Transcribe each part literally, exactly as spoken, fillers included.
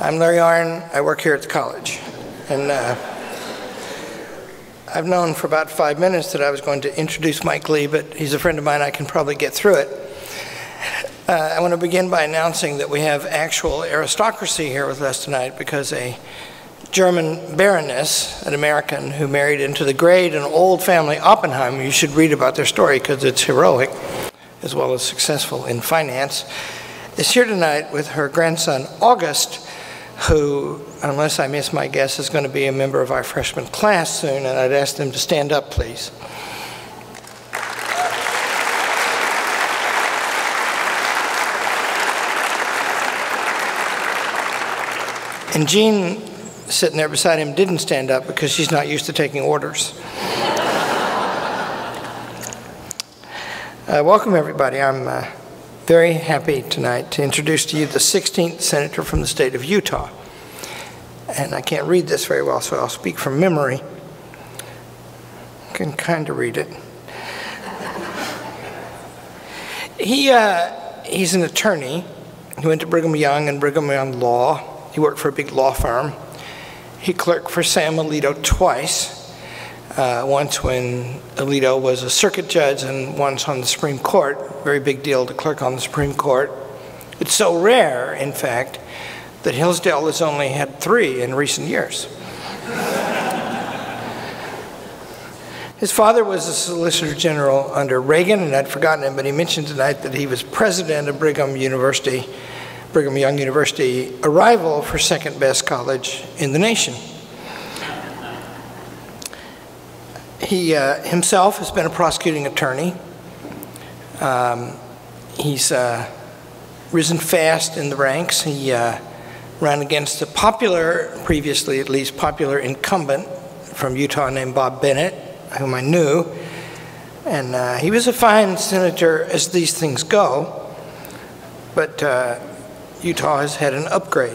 I'm Larry Arn. I work here at the college. And uh, I've known for about five minutes that I was going to introduce Mike Lee, but he's a friend of mine. I can probably get through it. Uh, I want to begin by announcing that we have actual aristocracy here with us tonight because a German baroness, an American who married into the great and old family Oppenheim, you should read about their story because it's heroic as well as successful in finance, is here tonight with her grandson August, who, unless I miss my guess, is going to be a member of our freshman class soon, and I'd ask them to stand up, please. And Jean, sitting there beside him, didn't stand up because she's not used to taking orders. uh, welcome, everybody. I'm uh, very happy tonight to introduce to you the sixteenth senator from the state of Utah. And I can't read this very well, so I'll speak from memory. I can kind of read it. He, uh, he's an attorney. He went to Brigham Young and Brigham Young Law. He worked for a big law firm. He clerked for Sam Alito twice, uh, once when Alito was a circuit judge and once on the Supreme Court. Very big deal to clerk on the Supreme Court. It's so rare, in fact, that Hillsdale has only had three in recent years. His father was a Solicitor General under Reagan, and I'd forgotten him, but he mentioned tonight that he was president of Brigham University, Brigham Young University, a rival for second best college in the nation. He uh, himself has been a prosecuting attorney. Um, he's uh, risen fast in the ranks. He uh, ran against a popular, previously at least popular incumbent from Utah named Bob Bennett, whom I knew. And uh, he was a fine senator as these things go, but uh, Utah has had an upgrade.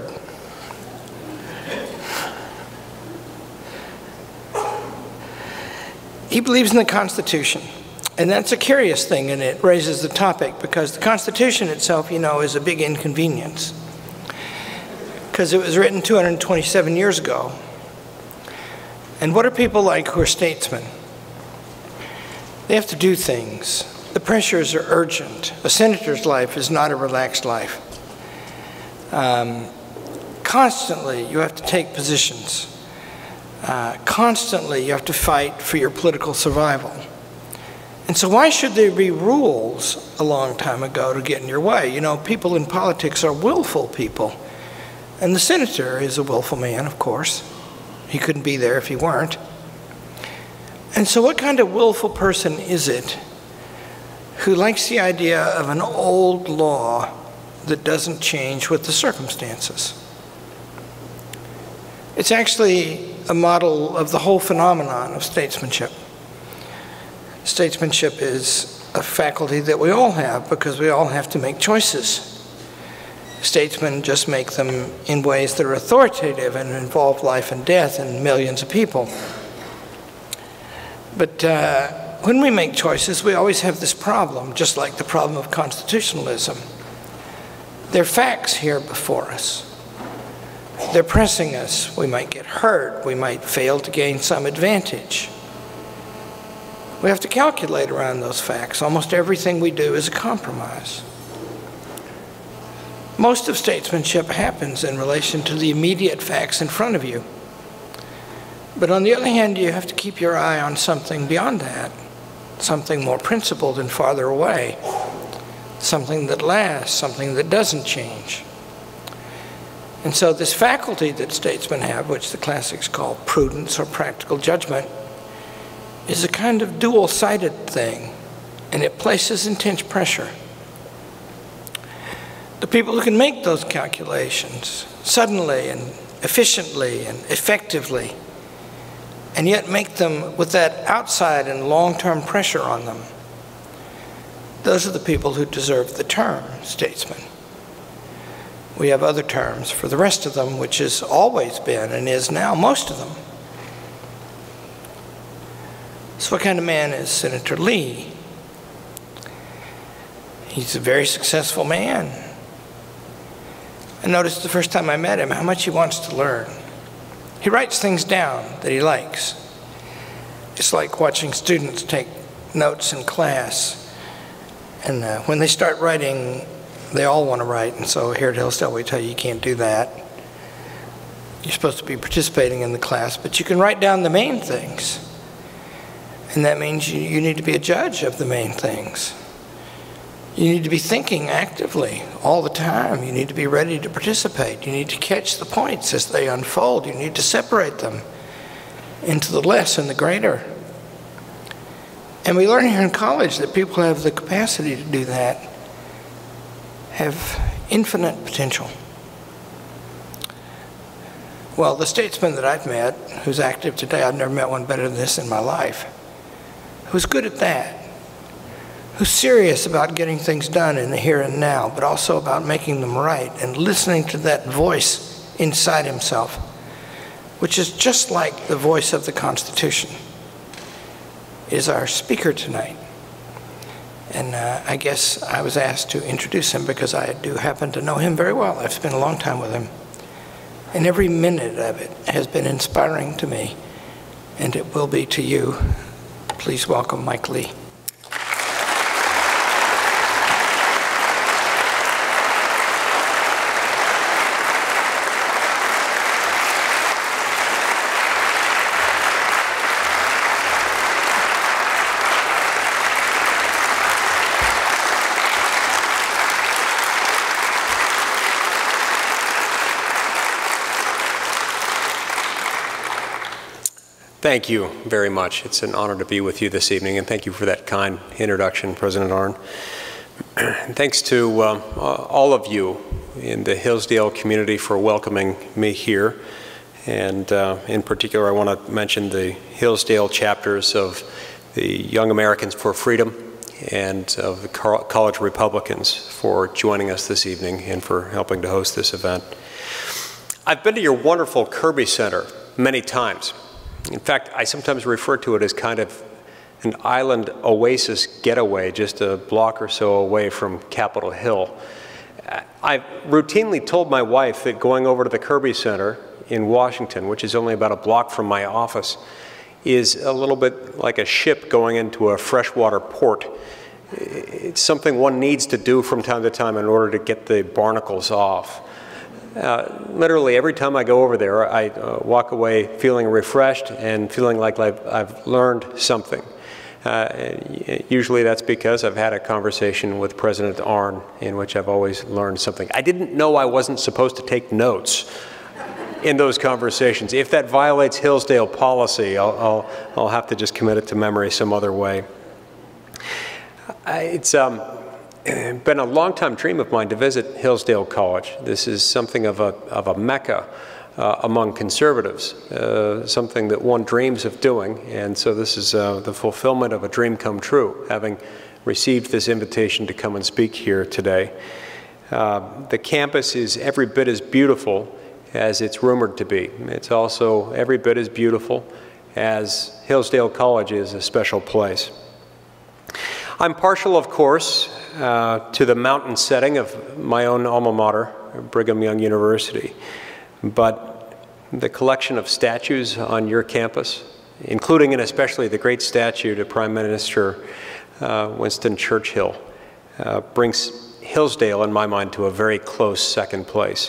He believes in the Constitution, and that's a curious thing, and it raises the topic because the Constitution itself, you know, is a big inconvenience because it was written two hundred twenty-seven years ago. And what are people like who are statesmen? They have to do things. The pressures are urgent. A senator's life is not a relaxed life. Um, constantly, you have to take positions. Uh, constantly, you have to fight for your political survival. And so why should there be rules a long time ago to get in your way? You know, people in politics are willful people. And the senator is a willful man, of course. He couldn't be there if he weren't. And so what kind of willful person is it who likes the idea of an old law that doesn't change with the circumstances? It's actually a model of the whole phenomenon of statesmanship. Statesmanship is a faculty that we all have because we all have to make choices. Statesmen just make them in ways that are authoritative and involve life and death in millions of people. But uh, when we make choices, we always have this problem, just like the problem of constitutionalism. There are facts here before us. They're pressing us. We might get hurt. We might fail to gain some advantage. We have to calculate around those facts. Almost everything we do is a compromise. Most of statesmanship happens in relation to the immediate facts in front of you. But on the other hand, you have to keep your eye on something beyond that, something more principled and farther away, something that lasts, something that doesn't change. And so this faculty that statesmen have, which the classics call prudence or practical judgment, is a kind of dual-sided thing, and it places intense pressure. The people who can make those calculations suddenly and efficiently and effectively, and yet make them with that outside and long-term pressure on them, those are the people who deserve the term statesman. We have other terms for the rest of them, which has always been and is now most of them. So what kind of man is Senator Lee? He's a very successful man. I noticed the first time I met him how much he wants to learn. He writes things down that he likes. It's like watching students take notes in class. And uh, when they start writing, they all want to write. And so here at Hillsdale, we tell you you can't do that. You're supposed to be participating in the class, but you can write down the main things. And that means you, you need to be a judge of the main things. You need to be thinking actively all the time. You need to be ready to participate. You need to catch the points as they unfold. You need to separate them into the less and the greater. And we learn here in college that people who have the capacity to do that have infinite potential. Well, the statesman that I've met, who's active today, I've never met one better than this in my life, who's good at that, who's serious about getting things done in the here and now, but also about making them right and listening to that voice inside himself, which is just like the voice of the Constitution, is our speaker tonight. And uh, I guess I was asked to introduce him because I do happen to know him very well. I've spent a long time with him. And every minute of it has been inspiring to me, and it will be to you. Please welcome Mike Lee. Thank you very much. It's an honor to be with you this evening, and thank you for that kind introduction, President Arnn. And thanks to uh, all of you in the Hillsdale community for welcoming me here. And uh, in particular, I want to mention the Hillsdale chapters of the Young Americans for Freedom and of the College Republicans for joining us this evening and for helping to host this event. I've been to your wonderful Kirby Center many times. In fact, I sometimes refer to it as kind of an island oasis getaway just a block or so away from Capitol Hill. I've routinely told my wife that going over to the Kirby Center in Washington, which is only about a block from my office, is a little bit like a ship going into a freshwater port. It's something one needs to do from time to time in order to get the barnacles off. Uh, literally every time I go over there, I uh, walk away feeling refreshed and feeling like I've, I've learned something. Uh, usually that's because I've had a conversation with President Arnn in which I've always learned something. I didn't know I wasn't supposed to take notes in those conversations. If that violates Hillsdale policy, I'll, I'll, I'll have to just commit it to memory some other way. It's um, been a long-time dream of mine to visit Hillsdale College. This is something of a, of a mecca uh, among conservatives, uh, something that one dreams of doing, and so this is uh, the fulfillment of a dream come true, having received this invitation to come and speak here today. Uh, the campus is every bit as beautiful as it's rumored to be. It's also every bit as beautiful as Hillsdale College is a special place. I'm partial, of course, uh, to the mountain setting of my own alma mater, Brigham Young University, but the collection of statues on your campus, including and especially the great statue to Prime Minister uh, Winston Churchill, uh, brings Hillsdale, in my mind, to a very close second place.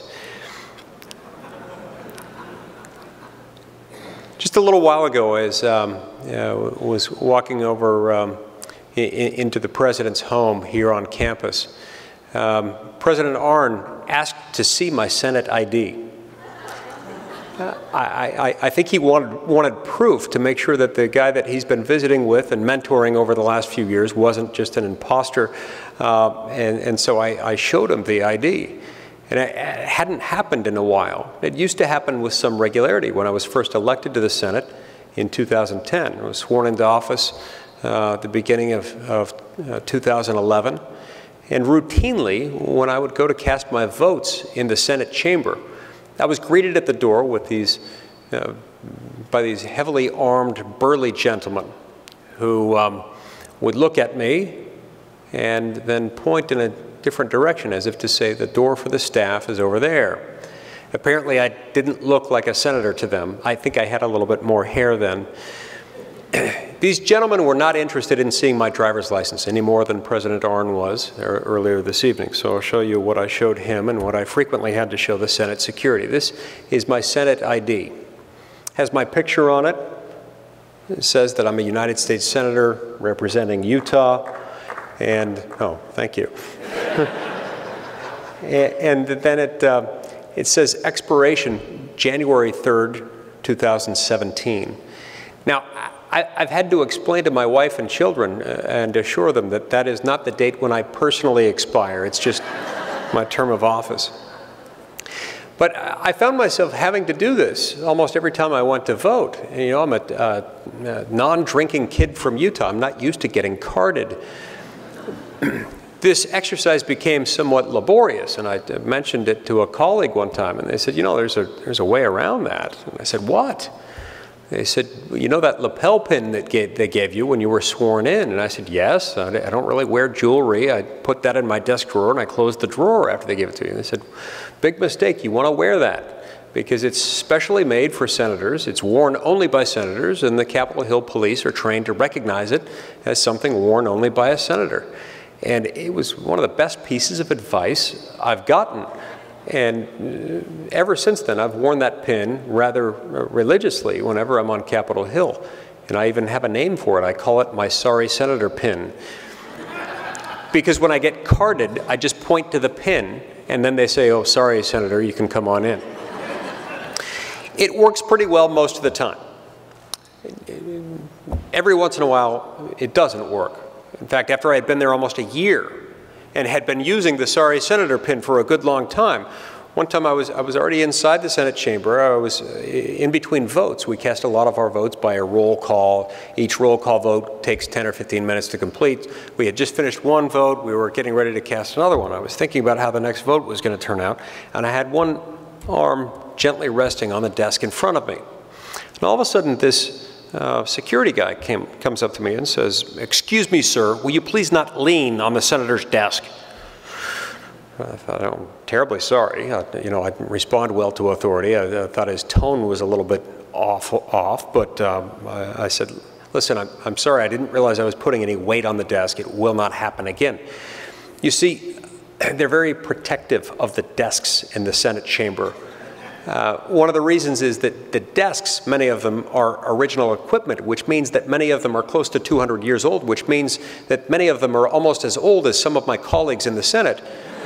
Just a little while ago, as um, uh, was walking over um, into the President's home here on campus, um, President Arnn asked to see my Senate I D. Uh, I, I, I think he wanted, wanted proof to make sure that the guy that he's been visiting with and mentoring over the last few years wasn't just an imposter, uh, and, and so I, I showed him the I D. And it hadn't happened in a while. It used to happen with some regularity when I was first elected to the Senate in two thousand ten. I was sworn into office uh, at the beginning of, of uh, two thousand eleven. And routinely, when I would go to cast my votes in the Senate chamber, I was greeted at the door with these, uh, by these heavily armed, burly gentlemen who um, would look at me and then point in a different direction, as if to say the door for the staff is over there. Apparently, I didn't look like a senator to them. I think I had a little bit more hair then. These gentlemen were not interested in seeing my driver's license any more than President Arnn was earlier this evening. So I'll show you what I showed him and what I frequently had to show the Senate security. This is my Senate I D. Has my picture on it. It says that I'm a United States Senator representing Utah. And, oh, thank you. And then it, uh, it says expiration January third, two thousand seventeen. Now, I, I've had to explain to my wife and children uh, and assure them that that is not the date when I personally expire. It's just my term of office. But I found myself having to do this almost every time I went to vote. And, you know, I'm a, uh, a non-drinking kid from Utah. I'm not used to getting carded. This exercise became somewhat laborious, and I mentioned it to a colleague one time, and they said, you know, there's a, there's a way around that. And I said, what? They said, you know that lapel pin that gave, they gave you when you were sworn in? And I said, yes, I, I don't really wear jewelry. I put that in my desk drawer, and I closed the drawer after they gave it to you. And they said, big mistake, you want to wear that, because it's specially made for senators. It's worn only by senators, and the Capitol Hill police are trained to recognize it as something worn only by a senator. And it was one of the best pieces of advice I've gotten. And ever since then, I've worn that pin rather religiously whenever I'm on Capitol Hill. And I even have a name for it. I call it my Sorry Senator pin. Because when I get carded, I just point to the pin, and then they say, oh, sorry, Senator, you can come on in. It works pretty well most of the time. Every once in a while, it doesn't work. In fact, after I had been there almost a year, and had been using the Sorry Senator pin for a good long time. One time I was, I was already inside the Senate chamber. I was in between votes. We cast a lot of our votes by a roll call. Each roll call vote takes ten or fifteen minutes to complete. We had just finished one vote. We were getting ready to cast another one. I was thinking about how the next vote was going to turn out, and I had one arm gently resting on the desk in front of me. And all of a sudden, this Uh, security guy came, comes up to me and says, excuse me, sir, will you please not lean on the senator's desk? I thought, oh, I'm terribly sorry. I, you know, I respond well to authority. I, I thought his tone was a little bit off, off but um, I, I said, listen, I'm, I'm sorry, I didn't realize I was putting any weight on the desk. It will not happen again. You see, they're very protective of the desks in the Senate chamber. Uh, one of the reasons is that the desks, many of them are original equipment, which means that many of them are close to two hundred years old, which means that many of them are almost as old as some of my colleagues in the Senate.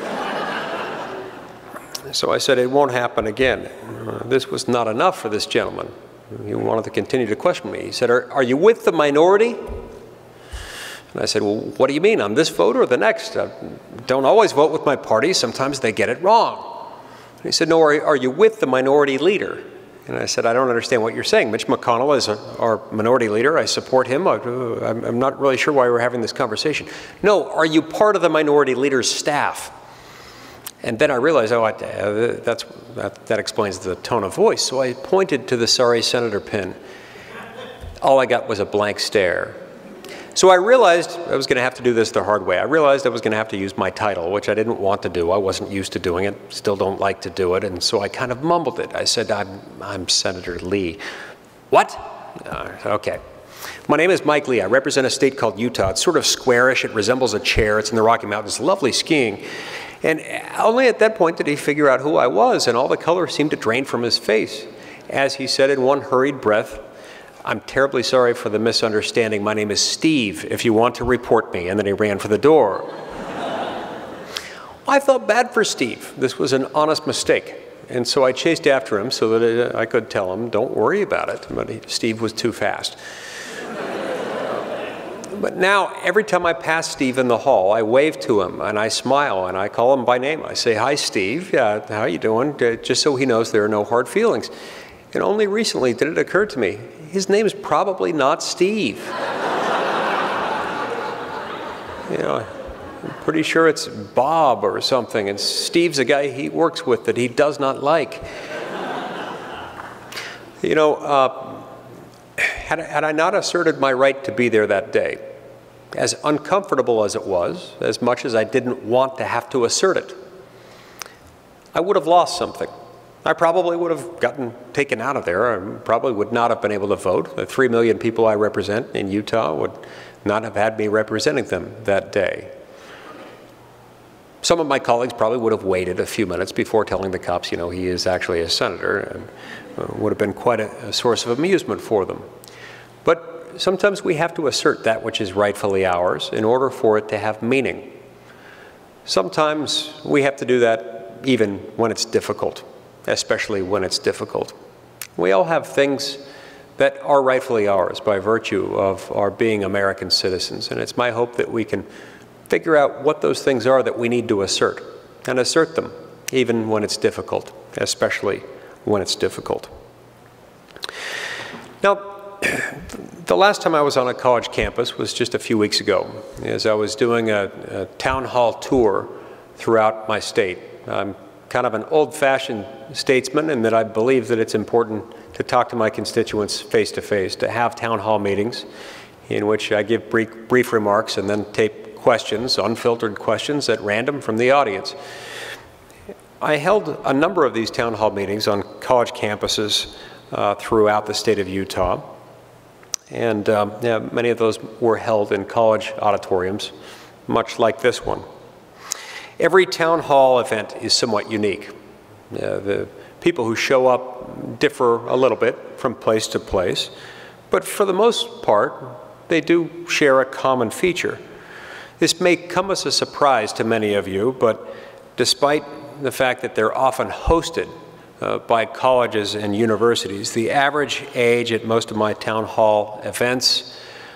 So I said, it won't happen again. Uh, this was not enough for this gentleman. He wanted to continue to question me. He said, are, are you with the minority? And I said, well, what do you mean, on this vote or the next? I don't always vote with my party. Sometimes they get it wrong. And he said, no, are, are you with the minority leader? And I said, I don't understand what you're saying. Mitch McConnell is a, our minority leader. I support him. I, I'm, I'm not really sure why we're having this conversation. No, are you part of the minority leader's staff? And then I realized, oh, I, uh, that's, that, that explains the tone of voice. So I pointed to the Sorry Senator pin. All I got was a blank stare. So I realized I was going to have to do this the hard way. I realized I was going to have to use my title, which I didn't want to do. I wasn't used to doing it, still don't like to do it, and so I kind of mumbled it. I said, I'm, I'm Senator Lee. What? Uh, okay. My name is Mike Lee. I represent a state called Utah. It's sort of squarish. It resembles a chair. It's in the Rocky Mountains. Lovely skiing. And only at that point did he figure out who I was, and all the color seemed to drain from his face. As he said in one hurried breath, I'm terribly sorry for the misunderstanding. My name is Steve, if you want to report me. And then he ran for the door. I felt bad for Steve. This was an honest mistake. And so I chased after him so that I could tell him, don't worry about it. But he, Steve was too fast. But now, every time I pass Steve in the hall, I wave to him, and I smile, and I call him by name. I say, hi, Steve. Yeah, how you doing? Just so he knows there are no hard feelings. And only recently did it occur to me, his name is probably not Steve. You know, I'm pretty sure it's Bob or something, and Steve's a guy he works with that he does not like. You know, uh, had, had I not asserted my right to be there that day, as uncomfortable as it was, as much as I didn't want to have to assert it, I would have lost something. I probably would have gotten taken out of there. I probably would not have been able to vote. The three million people I represent in Utah would not have had me representing them that day. Some of my colleagues probably would have waited a few minutes before telling the cops, you know, he is actually a senator, and uh, would have been quite a, a source of amusement for them. But sometimes we have to assert that which is rightfully ours in order for it to have meaning. Sometimes we have to do that even when it's difficult, especially when it's difficult. We all have things that are rightfully ours by virtue of our being American citizens, and it's my hope that we can figure out what those things are that we need to assert, and assert them even when it's difficult, especially when it's difficult. Now, the last time I was on a college campus was just a few weeks ago, as I was doing a, a town hall tour throughout my state. I'm kind of an old-fashioned statesman in that I believe that it's important to talk to my constituents face-to-face, to have town hall meetings in which I give brief, brief remarks and then tape questions, unfiltered questions at random from the audience. I held a number of these town hall meetings on college campuses uh, throughout the state of Utah. And um, yeah, many of those were held in college auditoriums, much like this one. Every town hall event is somewhat unique. Uh, the people who show up differ a little bit from place to place, but for the most part, they do share a common feature. This may come as a surprise to many of you, but despite the fact that they're often hosted uh, by colleges and universities, the average age at most of my town hall events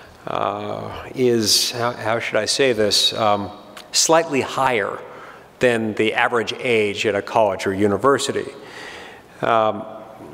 uh, is, how, how should I say this, um, slightly higher than the average age at a college or university. Um,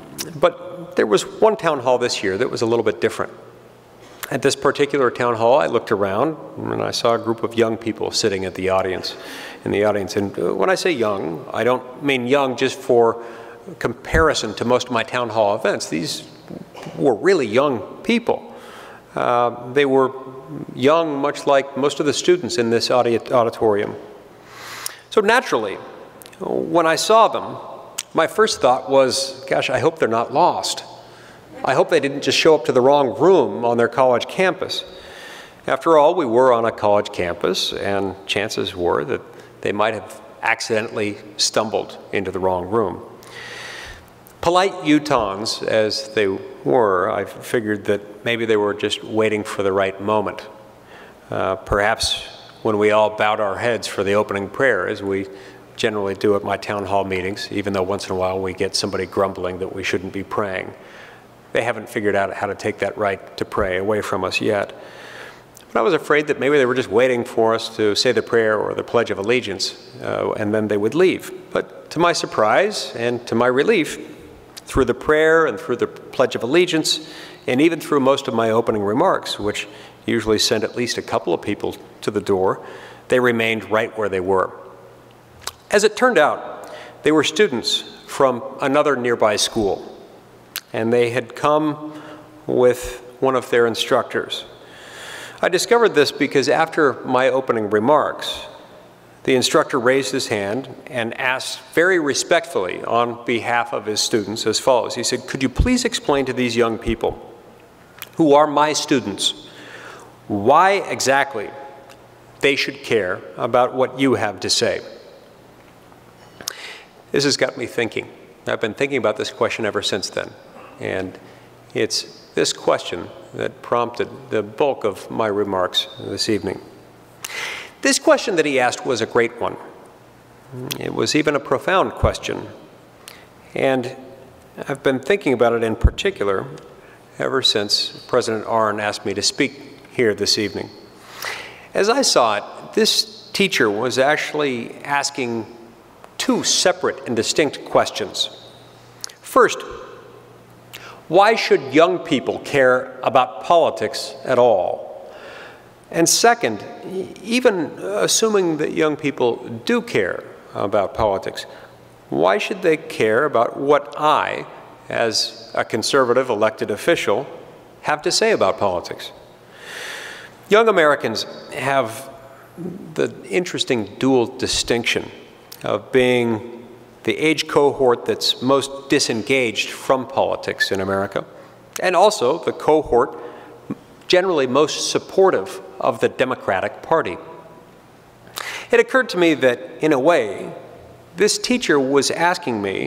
but there was one town hall this year that was a little bit different. At this particular town hall, I looked around and I saw a group of young people sitting at the audience, in the audience. And when I say young, I don't mean young just for comparison to most of my town hall events. These were really young people. Uh, they were young, much like most of the students in this audi auditorium. So naturally, when I saw them, my first thought was, gosh, I hope they're not lost. I hope they didn't just show up to the wrong room on their college campus. After all, we were on a college campus, and chances were that they might have accidentally stumbled into the wrong room. Polite Utahns, as they were, I figured that maybe they were just waiting for the right moment. Uh, perhaps when we all bowed our heads for the opening prayer, as we generally do at my town hall meetings, even though once in a while we get somebody grumbling that we shouldn't be praying. They haven't figured out how to take that right to pray away from us yet. But I was afraid that maybe they were just waiting for us to say the prayer or the Pledge of Allegiance, uh, and then they would leave. But to my surprise and to my relief, through the prayer and through the Pledge of Allegiance, and even through most of my opening remarks, which usually sent at least a couple of people to the door, they remained right where they were. As it turned out, they were students from another nearby school, and they had come with one of their instructors. I discovered this because after my opening remarks, the instructor raised his hand and asked very respectfully on behalf of his students as follows. He said, "Could you please explain to these young people, who are my students, why exactly they should care about what you have to say?" This has got me thinking. I've been thinking about this question ever since then. And it's this question that prompted the bulk of my remarks this evening. This question that he asked was a great one. It was even a profound question. And I've been thinking about it in particular ever since President Arnn asked me to speak here this evening. As I saw it, this teacher was actually asking two separate and distinct questions. First, why should young people care about politics at all? And second, even assuming that young people do care about politics, why should they care about what I, as a conservative elected official, have to say about politics? Young Americans have the interesting dual distinction of being the age cohort that's most disengaged from politics in America, and also the cohort generally most supportive of the Democratic Party. It occurred to me that, in a way, this teacher was asking me,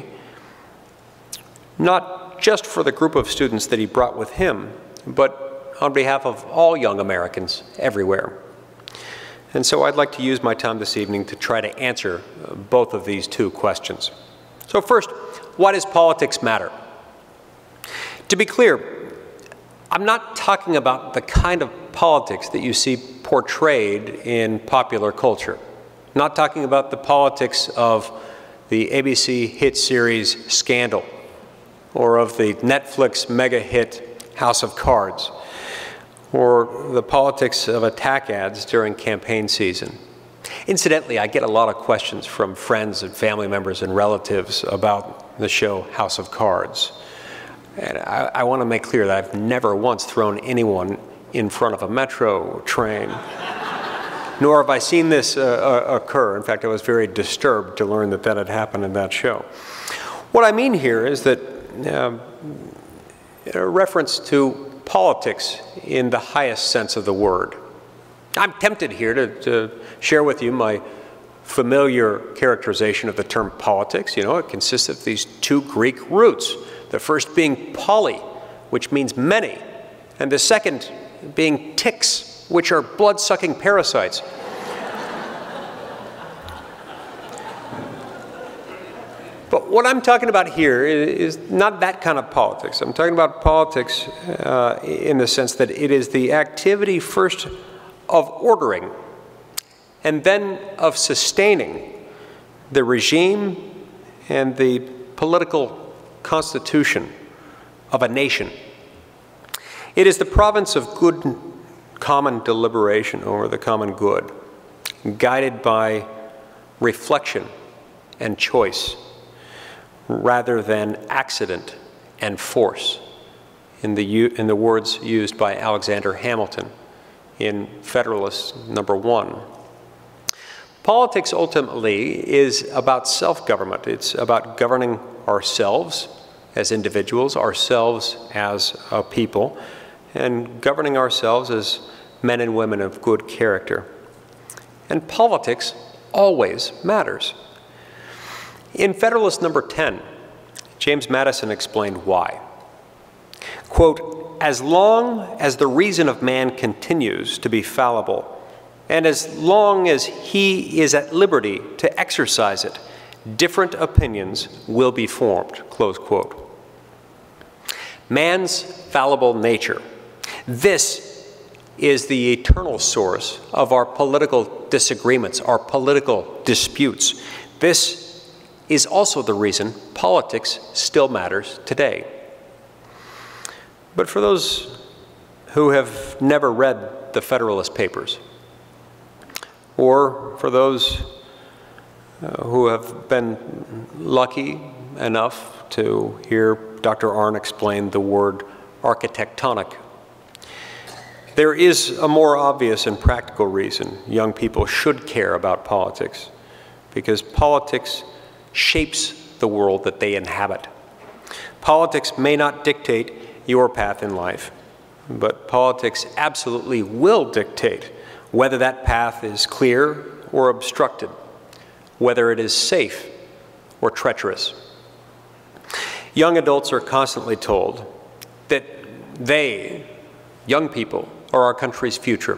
not just for the group of students that he brought with him, but on behalf of all young Americans everywhere. And so I'd like to use my time this evening to try to answer both of these two questions. So first, why does politics matter? To be clear, I'm not talking about the kind of politics that you see portrayed in popular culture. I'm not talking about the politics of the A B C hit series Scandal, or of the Netflix mega hit House of Cards, or the politics of attack ads during campaign season. Incidentally, I get a lot of questions from friends and family members and relatives about the show House of Cards. And I, I want to make clear that I've never once thrown anyone in front of a metro train, nor have I seen this uh, occur. In fact, I was very disturbed to learn that that had happened in that show. What I mean here is that um, a reference to politics in the highest sense of the word. I'm tempted here to, to share with you my familiar characterization of the term politics. You know, it consists of these two Greek roots, the first being poly, which means many, and the second being ticks, which are blood-sucking parasites. But what I'm talking about here is not that kind of politics. I'm talking about politics uh, in the sense that it is the activity first of ordering and then of sustaining the regime and the political constitution of a nation. It is the province of good common deliberation over the common good, guided by reflection and choice, rather than accident and force, in the, in the words used by Alexander Hamilton in Federalist number one. Politics ultimately is about self-government. It's about governing ourselves as individuals, ourselves as a people, and governing ourselves as men and women of good character. And politics always matters. In Federalist number ten, James Madison explained why. Quote, "As long as the reason of man continues to be fallible, and as long as he is at liberty to exercise it, different opinions will be formed," close quote. Man's fallible nature, this is the eternal source of our political disagreements, our political disputes. This is also the reason politics still matters today. But for those who have never read the Federalist Papers, or for those uh, who have been lucky enough to hear Doctor Arnn explain the word architectonic, there is a more obvious and practical reason young people should care about politics, because politics shapes the world that they inhabit. Politics may not dictate your path in life, but politics absolutely will dictate whether that path is clear or obstructed, whether it is safe or treacherous. Young adults are constantly told that they, young people, are our country's future.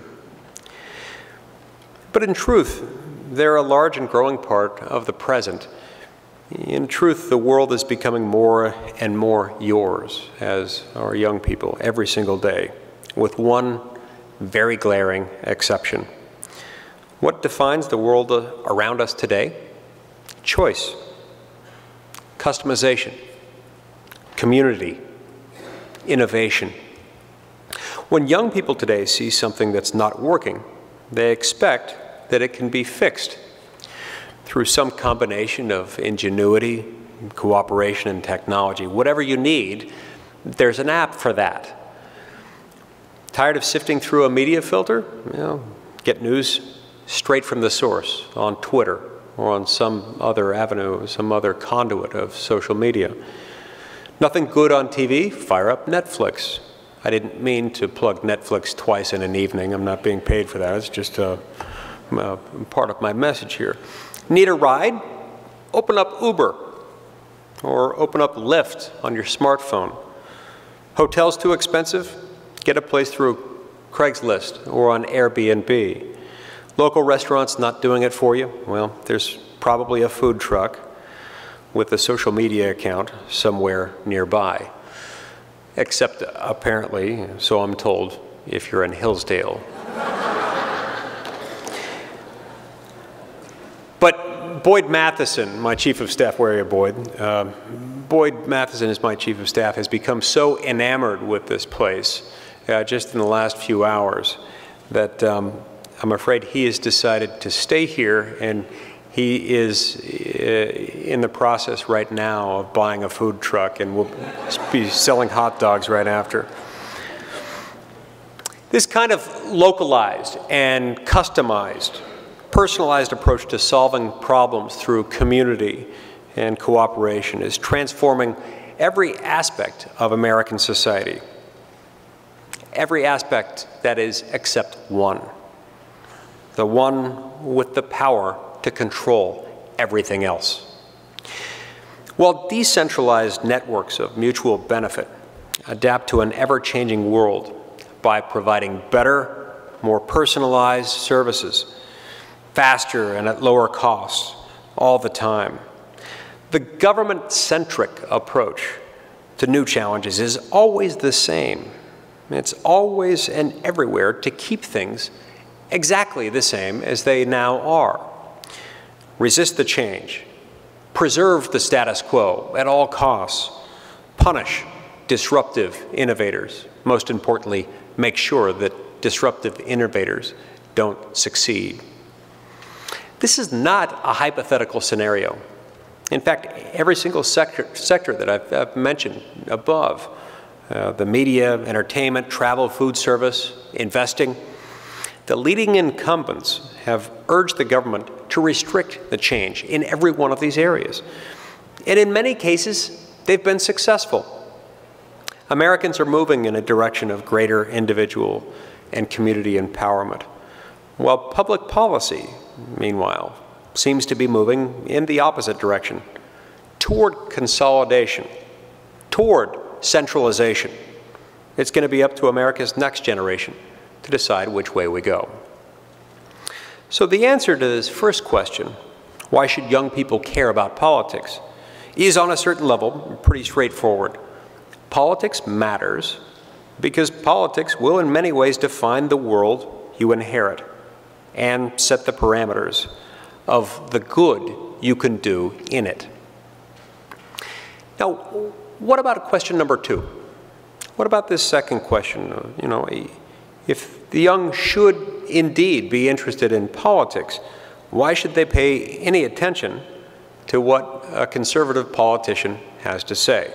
But in truth, they're a large and growing part of the present. In truth, the world is becoming more and more yours as our young people every single day, with one very glaring exception. What defines the world around us today? Choice, customization, community, innovation. When young people today see something that's not working, they expect that it can be fixed through some combination of ingenuity, cooperation, and technology. Whatever you need, there's an app for that. Tired of sifting through a media filter? You know, get news straight from the source on Twitter or on some other avenue, some other conduit of social media. Nothing good on T V? Fire up Netflix. I didn't mean to plug Netflix twice in an evening. I'm not being paid for that. It's just a, a part of my message here. Need a ride? Open up Uber or open up Lyft on your smartphone. Hotels too expensive? Get a place through Craigslist or on Airbnb. Local restaurants not doing it for you? Well, there's probably a food truck with a social media account somewhere nearby. Except apparently, so I'm told, if you're in Hillsdale. But Boyd Matheson, my chief of staff, where are you, Boyd? Uh, Boyd Matheson, as my chief of staff, has become so enamored with this place uh, just in the last few hours that um, I'm afraid he has decided to stay here, and he is uh, in the process right now of buying a food truck and will be selling hot dogs right after. This kind of localized and customized, personalized approach to solving problems through community and cooperation is transforming every aspect of American society. Every aspect, that is, except one. The one with the power to control everything else. While decentralized networks of mutual benefit adapt to an ever-changing world by providing better, more personalized services, faster and at lower costs, all the time, the government-centric approach to new challenges is always the same. It's always and everywhere to keep things exactly the same as they now are. Resist the change, preserve the status quo at all costs, punish disruptive innovators, most importantly, make sure that disruptive innovators don't succeed. This is not a hypothetical scenario. In fact, every single sector, sector that I've, I've mentioned above, uh, the media, entertainment, travel, food service, investing, the leading incumbents have urged the government to restrict the change in every one of these areas. And in many cases, they've been successful. Americans are moving in a direction of greater individual and community empowerment, while public policy, meanwhile, seems to be moving in the opposite direction, toward consolidation, toward centralization. It's going to be up to America's next generation to decide which way we go. So the answer to this first question, why should young people care about politics, is on a certain level pretty straightforward. Politics matters because politics will in many ways define the world you inherit and set the parameters of the good you can do in it. Now, what about question number two? What about this second question? You know, if the young should indeed be interested in politics, why should they pay any attention to what a conservative politician has to say?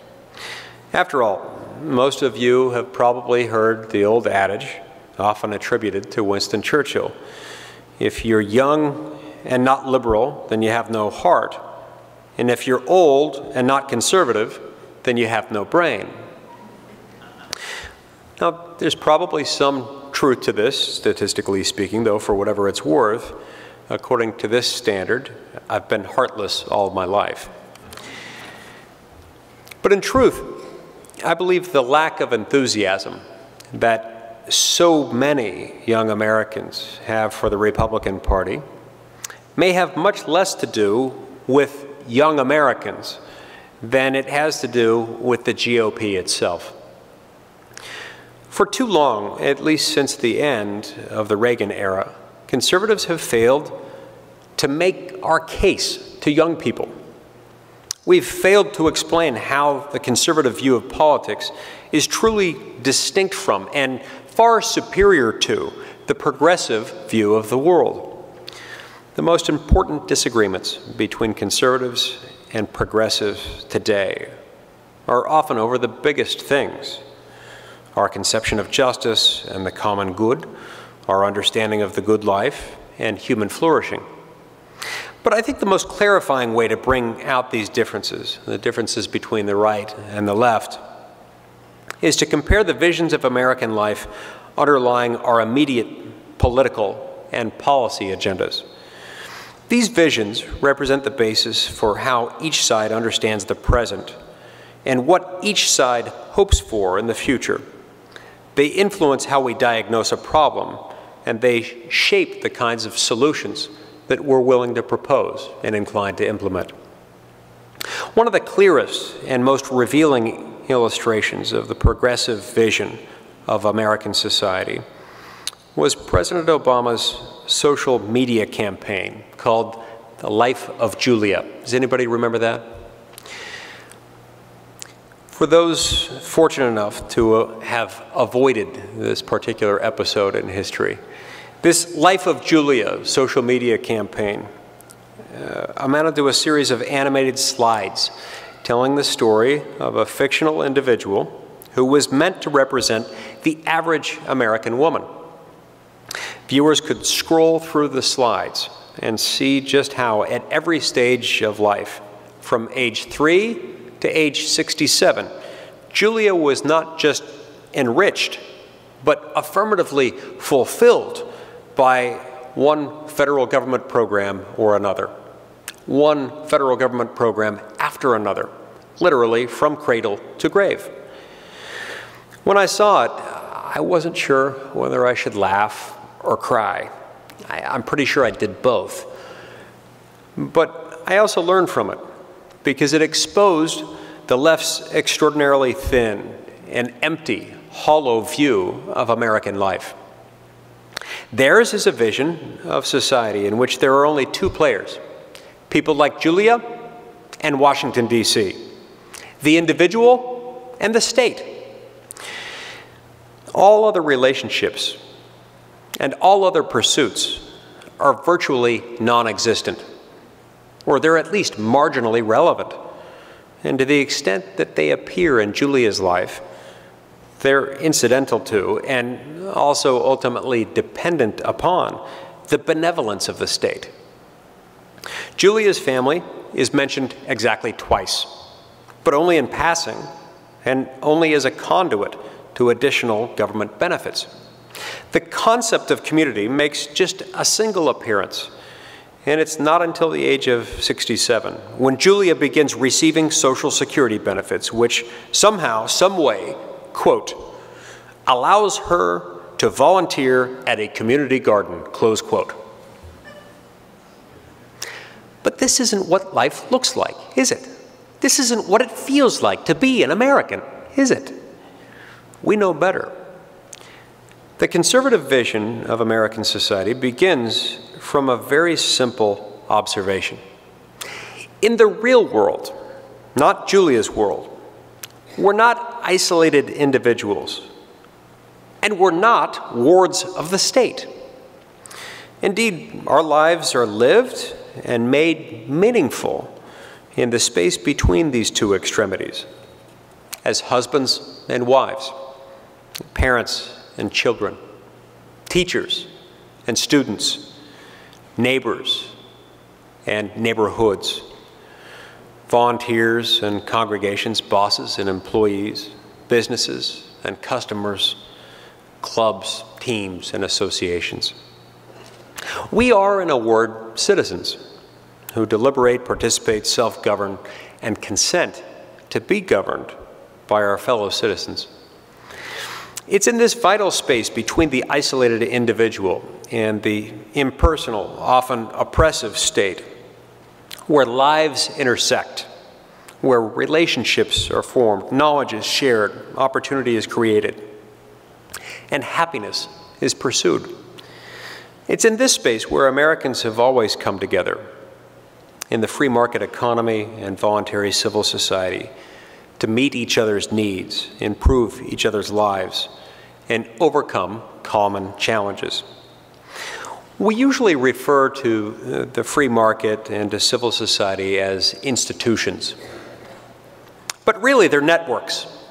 After all, most of you have probably heard the old adage, often attributed to Winston Churchill: if you're young and not liberal, then you have no heart. And if you're old and not conservative, then you have no brain. Now, there's probably some truth to this, statistically speaking, though, for whatever it's worth. According to this standard, I've been heartless all of my life. But in truth, I believe the lack of enthusiasm that so many young Americans have for the Republican Party may have much less to do with young Americans than it has to do with the G O P itself. For too long, at least since the end of the Reagan era, conservatives have failed to make our case to young people. We've failed to explain how the conservative view of politics is truly distinct from and far superior to the progressive view of the world. The most important disagreements between conservatives and progressives today are often over the biggest things: our conception of justice and the common good, our understanding of the good life, and human flourishing. But I think the most clarifying way to bring out these differences, the differences between the right and the left, is to compare the visions of American life underlying our immediate political and policy agendas. These visions represent the basis for how each side understands the present and what each side hopes for in the future. They influence how we diagnose a problem, and they shape the kinds of solutions that we're willing to propose and inclined to implement. One of the clearest and most revealing illustrations of the progressive vision of American society was President Obama's social media campaign called The Life of Julia. Does anybody remember that? For those fortunate enough to have avoided this particular episode in history, this Life of Julia social media campaign uh, amounted to a series of animated slides telling the story of a fictional individual who was meant to represent the average American woman. Viewers could scroll through the slides and see just how, at every stage of life, from age three to age sixty-seven, Julia was not just enriched, but affirmatively fulfilled by one federal government program or another. One federal government program after another, literally from cradle to grave. When I saw it, I wasn't sure whether I should laugh or cry. I, I'm pretty sure I did both. But I also learned from it, because it exposed the left's extraordinarily thin and empty, hollow view of American life. Theirs is a vision of society in which there are only two players: people like Julia and Washington, D C, the individual and the state. All other relationships and all other pursuits are virtually non-existent, or they're at least marginally relevant. And to the extent that they appear in Julia's life, they're incidental to and also ultimately dependent upon the benevolence of the state. Julia's family is mentioned exactly twice, but only in passing and only as a conduit to additional government benefits. The concept of community makes just a single appearance, and it's not until the age of sixty-seven when Julia begins receiving Social Security benefits, which somehow, some way, quote, allows her to volunteer at a community garden, close quote. But this isn't what life looks like, is it? This isn't what it feels like to be an American, is it? We know better. The conservative vision of American society begins from a very simple observation. In the real world, not Julia's world, we're not isolated individuals, and we're not wards of the state. Indeed, our lives are lived and made meaningful in the space between these two extremities, as husbands and wives, parents and children, teachers and students, neighbors and neighborhoods, volunteers and congregations, bosses and employees, businesses and customers, clubs, teams, and associations. We are, in a word, citizens who deliberate, participate, self-govern, and consent to be governed by our fellow citizens. It's in this vital space between the isolated individual and the impersonal, often oppressive state, where lives intersect, where relationships are formed, knowledge is shared, opportunity is created, and happiness is pursued. It's in this space where Americans have always come together, in the free market economy and voluntary civil society, to meet each other's needs, improve each other's lives, and overcome common challenges. We usually refer to the free market and to civil society as institutions. But really, they're networks.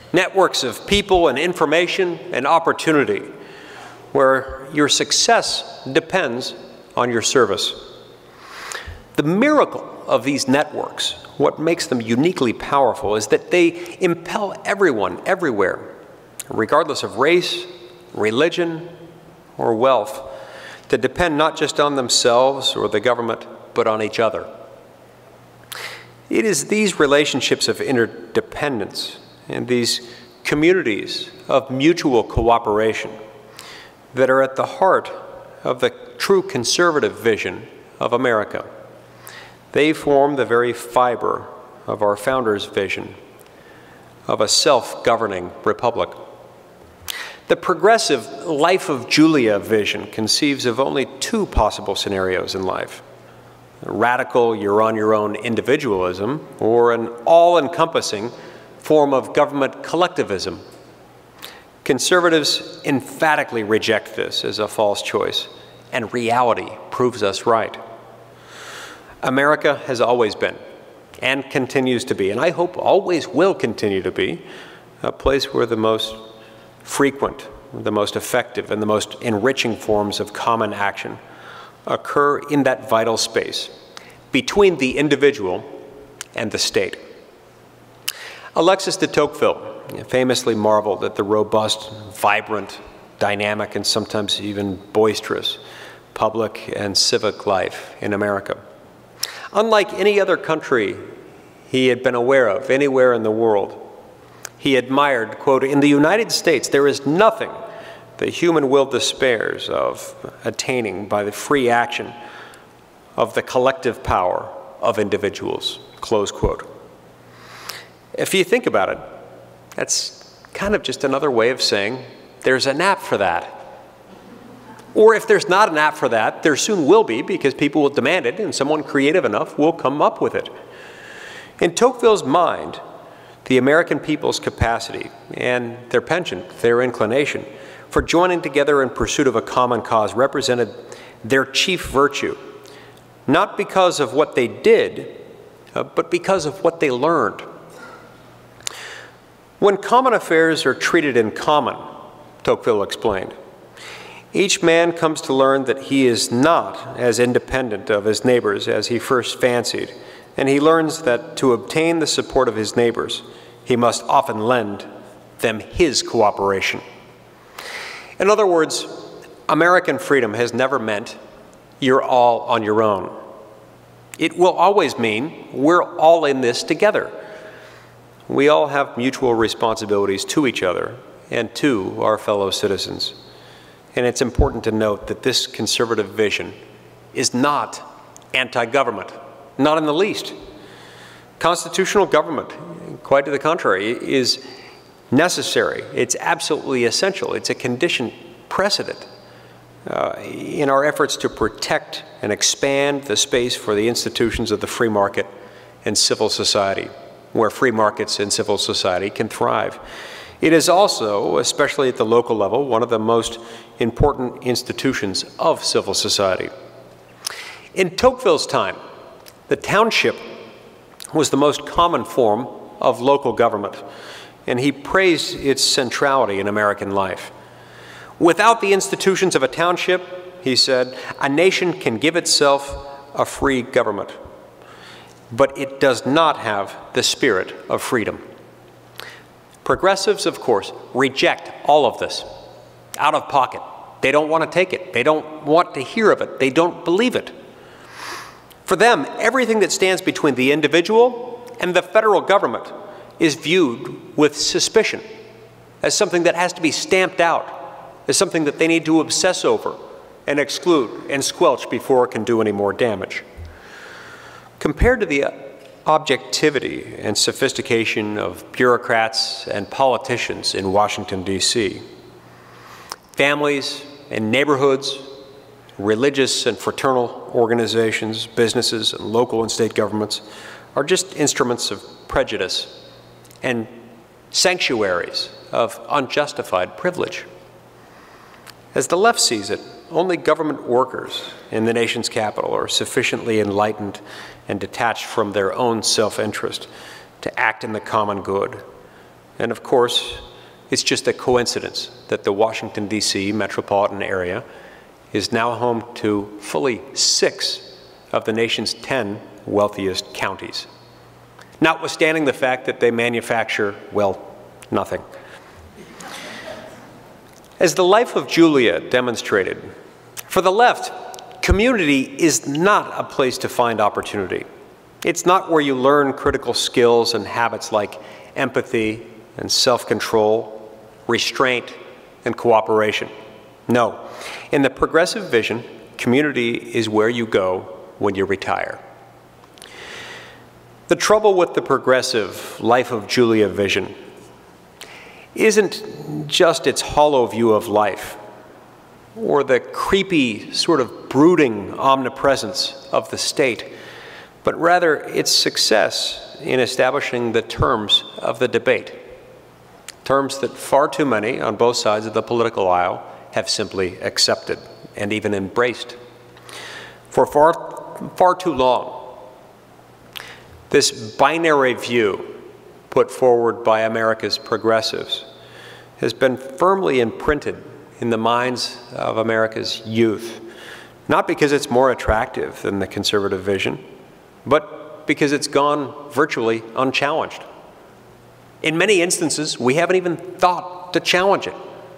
networks of people and information and opportunity, where your success depends on your service. The miracle of these networks, what makes them uniquely powerful, is that they impel everyone, everywhere, regardless of race, religion, or wealth, to depend not just on themselves or the government, but on each other. It is these relationships of interdependence and these communities of mutual cooperation that are at the heart of the true conservative vision of America. They form the very fiber of our founders' vision of a self-governing republic. The progressive Life of Julia vision conceives of only two possible scenarios in life: a radical, you're-on-your-own individualism, or an all-encompassing form of government collectivism. Conservatives emphatically reject this as a false choice, and reality proves us right. America has always been, and continues to be, and I hope always will continue to be, a place where the most frequent, the most effective, and the most enriching forms of common action occur in that vital space between the individual and the state. Alexis de Tocqueville famously marveled at the robust, vibrant, dynamic, and sometimes even boisterous public and civic life in America. Unlike any other country he had been aware of anywhere in the world, he admired, quote, "In the United States, there is nothing the human will despairs of attaining by the free action of the collective power of individuals," close quote. If you think about it, that's kind of just another way of saying there's an app for that. Or if there's not an app for that, there soon will be, because people will demand it and someone creative enough will come up with it. In Tocqueville's mind, the American people's capacity and their penchant, their inclination, for joining together in pursuit of a common cause represented their chief virtue, not because of what they did, uh, but because of what they learned. When common affairs are treated in common, Tocqueville explained, each man comes to learn that he is not as independent of his neighbors as he first fancied, and he learns that to obtain the support of his neighbors, he must often lend them his cooperation. In other words, American freedom has never meant you're all on your own. It will always mean we're all in this together. We all have mutual responsibilities to each other and to our fellow citizens. And it's important to note that this conservative vision is not anti-government, not in the least. Constitutional government, quite to the contrary, is necessary. It's absolutely essential. It's a condition precedent uh, in our efforts to protect and expand the space for the institutions of the free market and civil society, where free markets and civil society can thrive. It is also, especially at the local level, one of the most important institutions of civil society. In Tocqueville's time, the township was the most common form of local government, and he praised its centrality in American life. Without the institutions of a township, he said, a nation can give itself a free government, but it does not have the spirit of freedom. Progressives, of course, reject all of this out of pocket. They don't want to take it. They don't want to hear of it. They don't believe it. For them, everything that stands between the individual and the federal government is viewed with suspicion, as something that has to be stamped out, as something that they need to obsess over and exclude and squelch before it can do any more damage. Compared to the objectivity and sophistication of bureaucrats and politicians in Washington, D C, families and neighborhoods, religious and fraternal organizations, businesses, and local and state governments are just instruments of prejudice and sanctuaries of unjustified privilege. As the left sees it, only government workers in the nation's capital are sufficiently enlightened and detached from their own self-interest to act in the common good, And of course, it's just a coincidence that the Washington, D C metropolitan area is now home to fully six of the nation's ten wealthiest counties, notwithstanding the fact that they manufacture, well, nothing. As the life of Julia demonstrated, for the left, community is not a place to find opportunity. It's not where you learn critical skills and habits like empathy and self-control, restraint, and cooperation. No. In the progressive vision, community is where you go when you retire. The trouble with the progressive life of Julia vision isn't just its hollow view of life, or the creepy, sort of brooding omnipresence of the state, but rather its success in establishing the terms of the debate, terms that far too many on both sides of the political aisle have simply accepted and even embraced. For far, far too long, this binary view put forward by America's progressives has been firmly imprinted in the minds of America's youth, not because it's more attractive than the conservative vision, but because it's gone virtually unchallenged. In many instances, we haven't even thought to challenge it.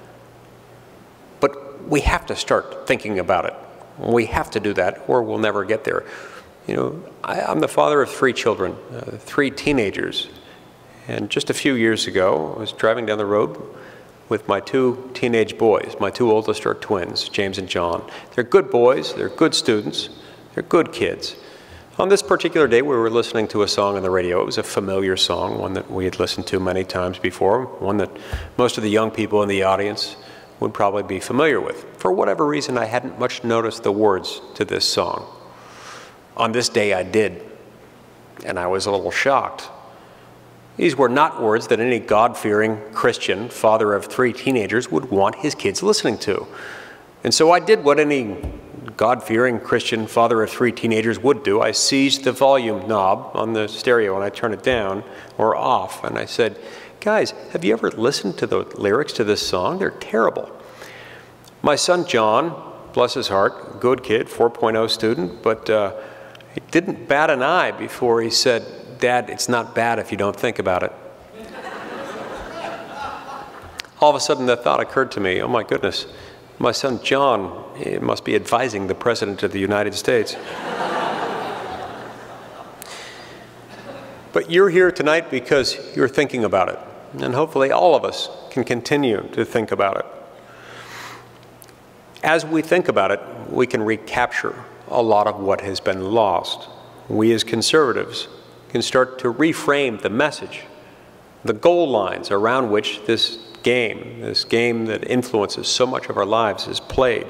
But we have to start thinking about it. We have to do that, or we'll never get there. You know, I, I'm the father of three children, uh, three teenagers. And just a few years ago, I was driving down the road with my two teenage boys. My two oldest are twins, James and John. They're good boys, they're good students, they're good kids. On this particular day, we were listening to a song on the radio. It was a familiar song, one that we had listened to many times before, one that most of the young people in the audience would probably be familiar with. For whatever reason, I hadn't much noticed the words to this song. On this day, I did, and I was a little shocked. These were not words that any God-fearing Christian father of three teenagers would want his kids listening to. And so I did what any God-fearing Christian father of three teenagers would do. I seized the volume knob on the stereo and I turned it down or off, and I said, guys, have you ever listened to the lyrics to this song? They're terrible. My son John, bless his heart, good kid, four point oh student, but uh, he didn't bat an eye before he said, Dad, it's not bad if you don't think about it. All of a sudden the thought occurred to me, oh my goodness, my son John must be advising the President of the United States. But you're here tonight because you're thinking about it, and hopefully all of us can continue to think about it. As we think about it, we can recapture a lot of what has been lost. We as conservatives can start to reframe the message, the goal lines around which this game, this game that influences so much of our lives, is played.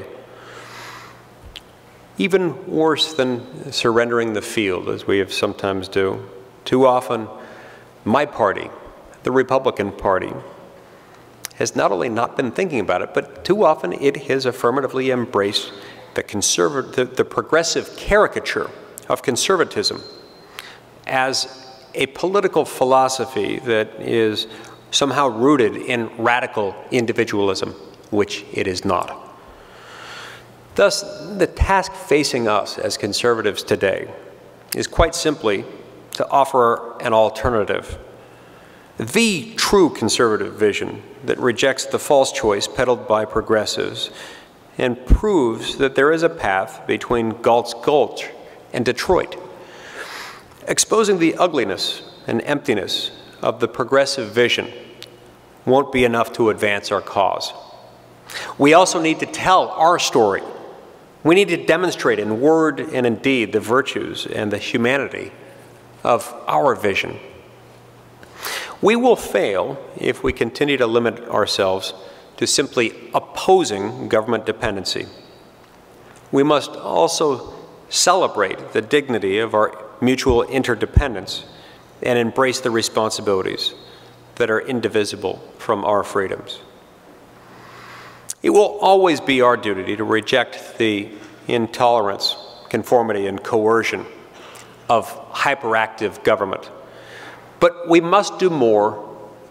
Even worse than surrendering the field, as we have sometimes do, too often my party, the Republican Party, has not only not been thinking about it, but too often it has affirmatively embraced the, conservative, the, the progressive caricature of conservatism as a political philosophy that is somehow rooted in radical individualism, which it is not. Thus, the task facing us as conservatives today is quite simply to offer an alternative, the true conservative vision that rejects the false choice peddled by progressives and proves that there is a path between Galt's Gulch and Detroit. Exposing the ugliness and emptiness of the progressive vision won't be enough to advance our cause. We also need to tell our story. We need to demonstrate in word and in deed the virtues and the humanity of our vision. We will fail if we continue to limit ourselves to simply opposing government dependency. We must also celebrate the dignity of our mutual interdependence and embrace the responsibilities that are indivisible from our freedoms. It will always be our duty to reject the intolerance, conformity, and coercion of hyperactive government. But we must do more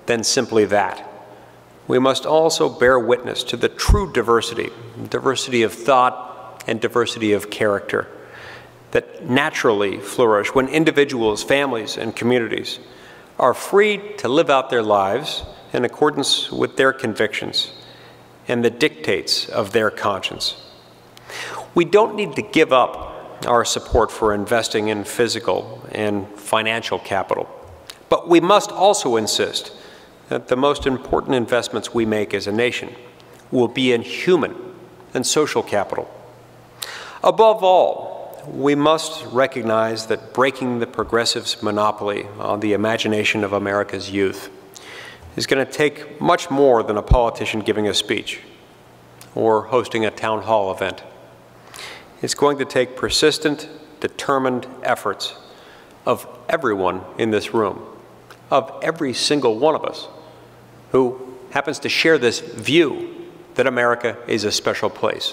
than simply that. We must also bear witness to the true diversity, diversity of thought and diversity of character that naturally flourish when individuals, families, and communities are free to live out their lives in accordance with their convictions and the dictates of their conscience. We don't need to give up our support for investing in physical and financial capital, but we must also insist that the most important investments we make as a nation will be in human and social capital. Above all, we must recognize that breaking the progressives' monopoly on the imagination of America's youth is going to take much more than a politician giving a speech or hosting a town hall event. It's going to take persistent, determined efforts of everyone in this room, of every single one of us who happens to share this view that America is a special place.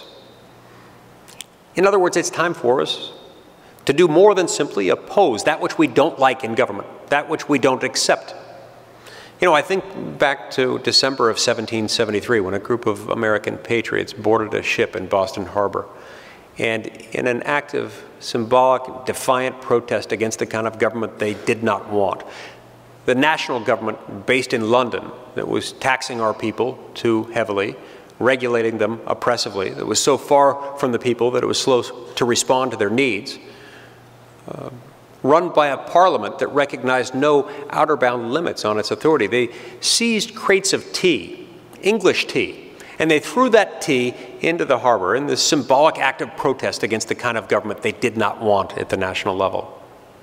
In other words, it's time for us to do more than simply oppose that which we don't like in government, that which we don't accept. You know, I think back to December of seventeen seventy-three when a group of American patriots boarded a ship in Boston Harbor. And in an act of symbolic, defiant protest against the kind of government they did not want, the national government based in London that was taxing our people too heavily, regulating them oppressively, that was so far from the people that it was slow to respond to their needs, uh, run by a parliament that recognized no outer bound limits on its authority. They seized crates of tea, English tea, and they threw that tea into the harbor in this symbolic act of protest against the kind of government they did not want at the national level.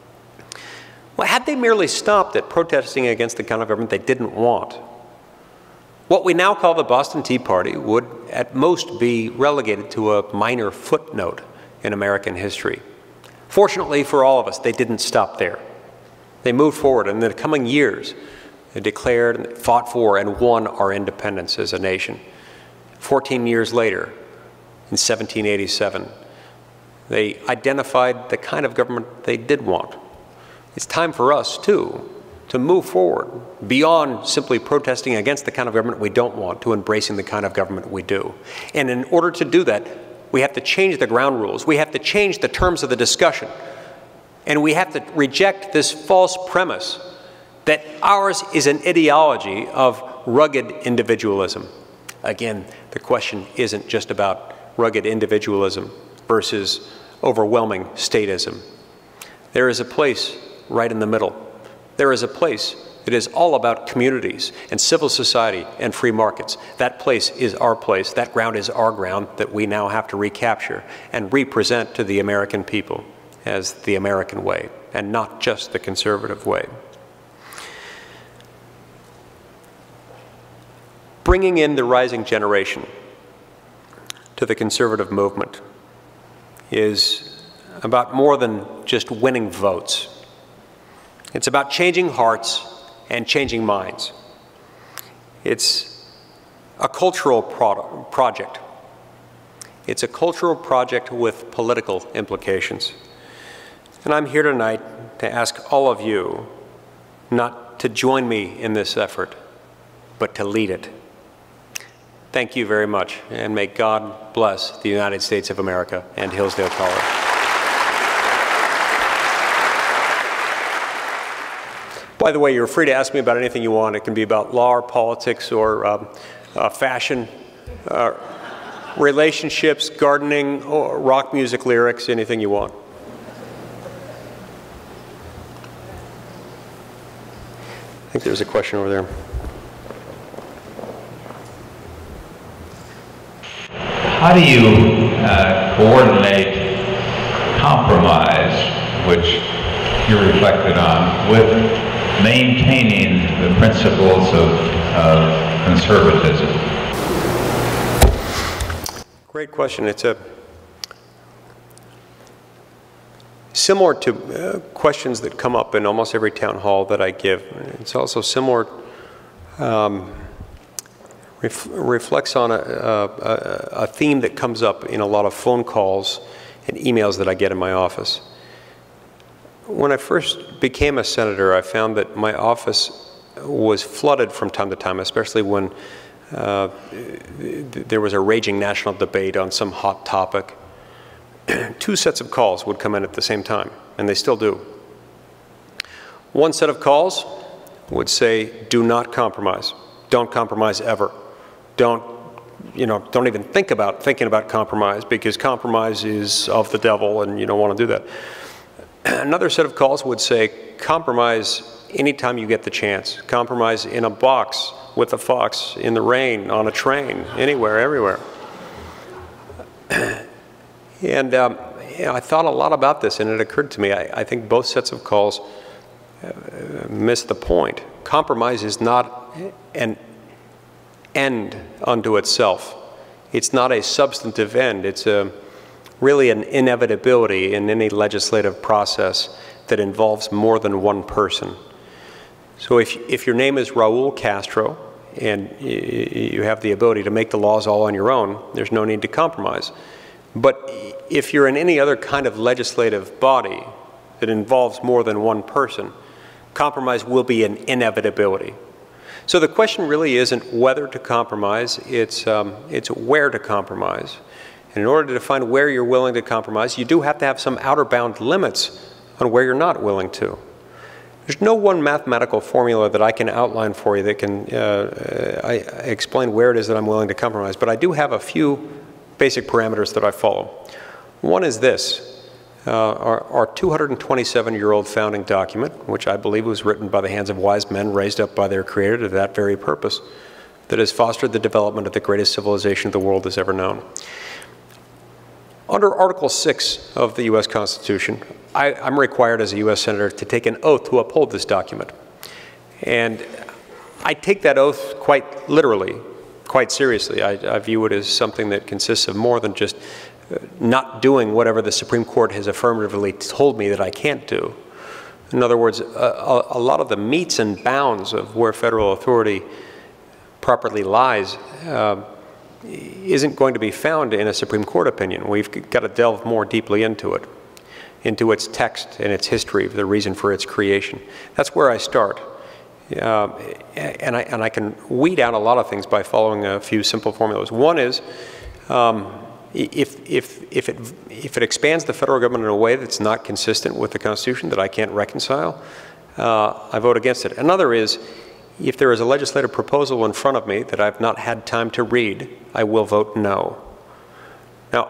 Well, had they merely stopped at protesting against the kind of government they didn't want, what we now call the Boston Tea Party would at most be relegated to a minor footnote in American history. Fortunately for all of us, they didn't stop there. They moved forward, and in the coming years, they declared and fought for and won our independence as a nation. Fourteen years later, in seventeen eighty-seven, they identified the kind of government they did want. It's time for us, too, to move forward beyond simply protesting against the kind of government we don't want to embracing the kind of government we do. And in order to do that, we have to change the ground rules. We have to change the terms of the discussion. And we have to reject this false premise that ours is an ideology of rugged individualism. Again, the question isn't just about rugged individualism versus overwhelming statism. There is a place right in the middle. There is a place that is all about communities and civil society and free markets. That place is our place. That ground is our ground that we now have to recapture and represent to the American people as the American way and not just the conservative way. Bringing in the rising generation to the conservative movement is about more than just winning votes. It's about changing hearts and changing minds. It's a cultural pro- project. It's a cultural project with political implications. And I'm here tonight to ask all of you not to join me in this effort, but to lead it. Thank you very much, and may God bless the United States of America and Hillsdale College. By the way, you're free to ask me about anything you want. It can be about law or politics or um, uh, fashion, uh, relationships, gardening, or rock music lyrics, anything you want. I think there's a question over there. How do you uh, coordinate compromise, which you reflected on, with maintaining the principles of, of conservatism? Great question. It's a similar to uh, questions that come up in almost every town hall that I give. It's also similar, um, ref reflects on a, a, a theme that comes up in a lot of phone calls and emails that I get in my office. When I first became a senator, I found that my office was flooded from time to time, especially when uh, there was a raging national debate on some hot topic. Two sets of calls would come in at the same time, and they still do. One set of calls would say, do not compromise. Don't compromise ever. Don't, you know, don't even think about thinking about compromise, because compromise is of the devil and you don't want to do that. Another set of calls would say, compromise anytime you get the chance. Compromise in a box, with a fox, in the rain, on a train, anywhere, everywhere. And um, you know, I thought a lot about this, and it occurred to me, I, I think both sets of calls uh, miss the point. Compromise is not an end unto itself. It's not a substantive end. It's a, really an inevitability in any legislative process that involves more than one person. So if, if your name is Raul Castro and you have the ability to make the laws all on your own, there's no need to compromise. But if you're in any other kind of legislative body that involves more than one person, compromise will be an inevitability. So the question really isn't whether to compromise, it's, um, it's where to compromise. And in order to define where you're willing to compromise, you do have to have some outer bound limits on where you're not willing to. There's no one mathematical formula that I can outline for you that can uh, I, I explain where it is that I'm willing to compromise, but I do have a few basic parameters that I follow. One is this, uh, our, our two hundred twenty-seven year old founding document, which I believe was written by the hands of wise men raised up by their creator to that very purpose, that has fostered the development of the greatest civilization the world has ever known. Under Article six of the U S Constitution, I, I'm required as a U S Senator to take an oath to uphold this document. And I take that oath quite literally, quite seriously. I, I view it as something that consists of more than just uh, not doing whatever the Supreme Court has affirmatively told me that I can't do. In other words, a, a, a lot of the metes and bounds of where federal authority properly lies uh, isn't going to be found in a Supreme Court opinion. We've got to delve more deeply into it, into its text and its history, the reason for its creation. That's where I start. Uh, and, I, and I can weed out a lot of things by following a few simple formulas. One is, um, if, if, if, it, if it expands the federal government in a way that's not consistent with the Constitution, that I can't reconcile, uh, I vote against it. Another is, if there is a legislative proposal in front of me that I've not had time to read, I will vote no. Now,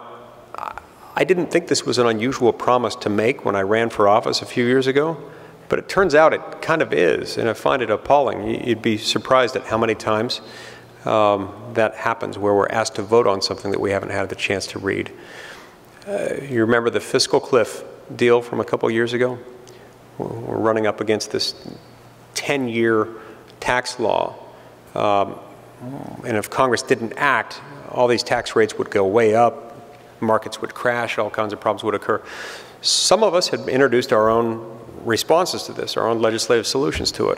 I didn't think this was an unusual promise to make when I ran for office a few years ago, but it turns out it kind of is, and I find it appalling. You'd be surprised at how many times um, that happens, where we're asked to vote on something that we haven't had the chance to read. Uh, you remember the fiscal cliff deal from a couple years ago? We're running up against this ten year tax law, um, and if Congress didn't act, all these tax rates would go way up, markets would crash, all kinds of problems would occur. Some of us had introduced our own responses to this, our own legislative solutions to it,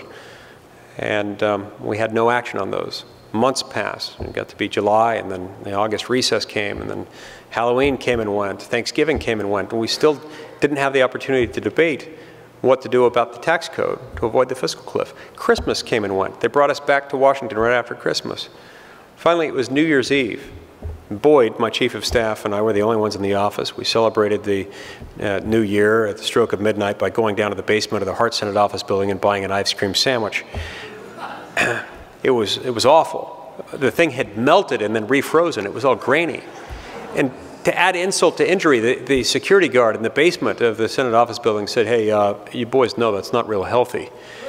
and um, we had no action on those. Months passed, it got to be July, and then the August recess came, and then Halloween came and went, Thanksgiving came and went, and we still didn't have the opportunity to debate what to do about the tax code to avoid the fiscal cliff. Christmas came and went. They brought us back to Washington right after Christmas. Finally, it was New Year's Eve. Boyd, my chief of staff, and I were the only ones in the office. We celebrated the uh, new year at the stroke of midnight by going down to the basement of the Hart Senate office building and buying an ice cream sandwich. It was, it was awful. The thing had melted and then refrozen. It was all grainy. And to add insult to injury, the, the security guard in the basement of the Senate office building said, hey, uh, you boys know that's not real healthy.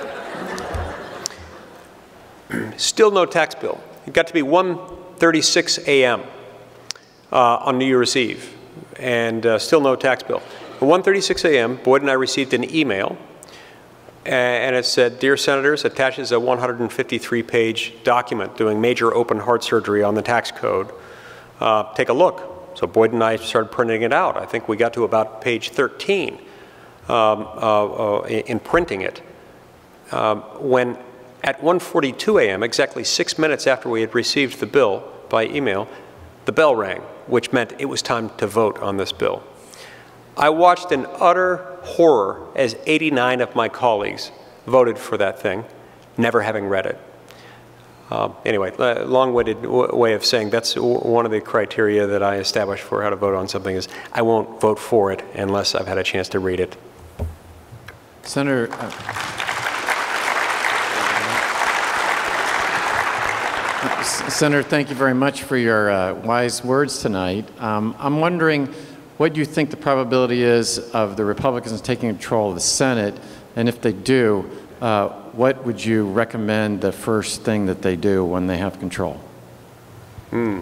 Still no tax bill. It got to be one thirty-six a m Uh, on New Year's Eve, and uh, still no tax bill. At one thirty-six a m, Boyd and I received an email, and it said, Dear Senators, attaches a one hundred fifty-three page document doing major open heart surgery on the tax code. Uh, take a look. So Boyd and I started printing it out. I think we got to about page thirteen um, uh, uh, in printing it. Um, when at one forty-two a m, exactly six minutes after we had received the bill by email, the bell rang, which meant it was time to vote on this bill. I watched in utter horror as eighty-nine of my colleagues voted for that thing, never having read it. Uh, anyway, uh, long-winded w way of saying that's w one of the criteria that I established for how to vote on something is I won't vote for it unless I've had a chance to read it. Senator, uh, Senator, thank you very much for your uh, wise words tonight. Um, I'm wondering what you think the probability is of the Republicans taking control of the Senate, and if they do, uh, what would you recommend the first thing that they do when they have control? Hmm.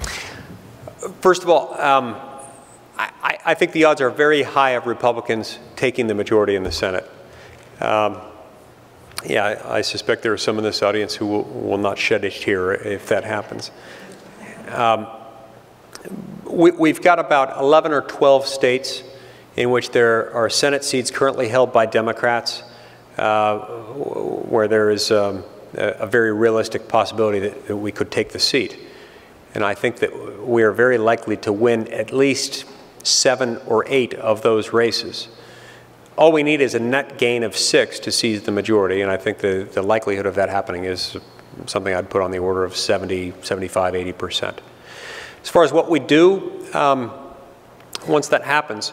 First of all, um, I, I think the odds are very high of Republicans taking the majority in the Senate. Um, yeah, I, I suspect there are some in this audience who will, will not shed a tear if that happens. Um, we, we've got about eleven or twelve states in which there are Senate seats currently held by Democrats, uh, where there is um, a, a very realistic possibility that, that we could take the seat. And I think that we are very likely to win at least seven or eight of those races. All we need is a net gain of six to seize the majority, and I think the, the likelihood of that happening is something I'd put on the order of seventy, seventy-five, eighty percent. As far as what we do um, once that happens,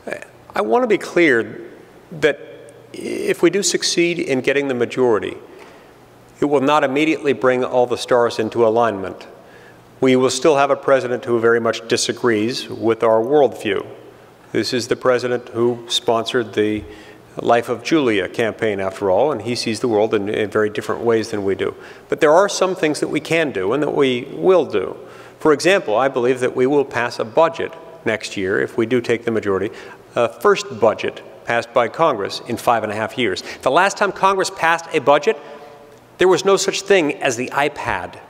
I want to be clear that if we do succeed in getting the majority, it will not immediately bring all the stars into alignment. We will still have a president who very much disagrees with our worldview. This is the president who sponsored the Life of Julia campaign, after all, and he sees the world in, in very different ways than we do. But there are some things that we can do and that we will do. For example, I believe that we will pass a budget next year, if we do take the majority, a first budget passed by Congress in five and a half years. The last time Congress passed a budget, there was no such thing as the iPad.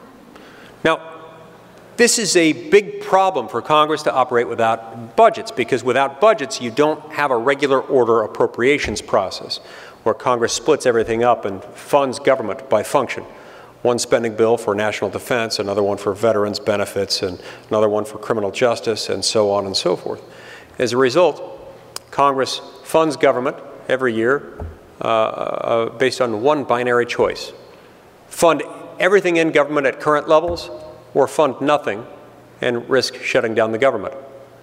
Now, this is a big problem for Congress to operate without budgets, because without budgets, you don't have a regular order appropriations process where Congress splits everything up and funds government by function. One spending bill for national defense, another one for veterans benefits, and another one for criminal justice, and so on and so forth. As a result, Congress funds government every year uh, uh, based on one binary choice. Fund everything in government at current levels, or fund nothing and risk shutting down the government.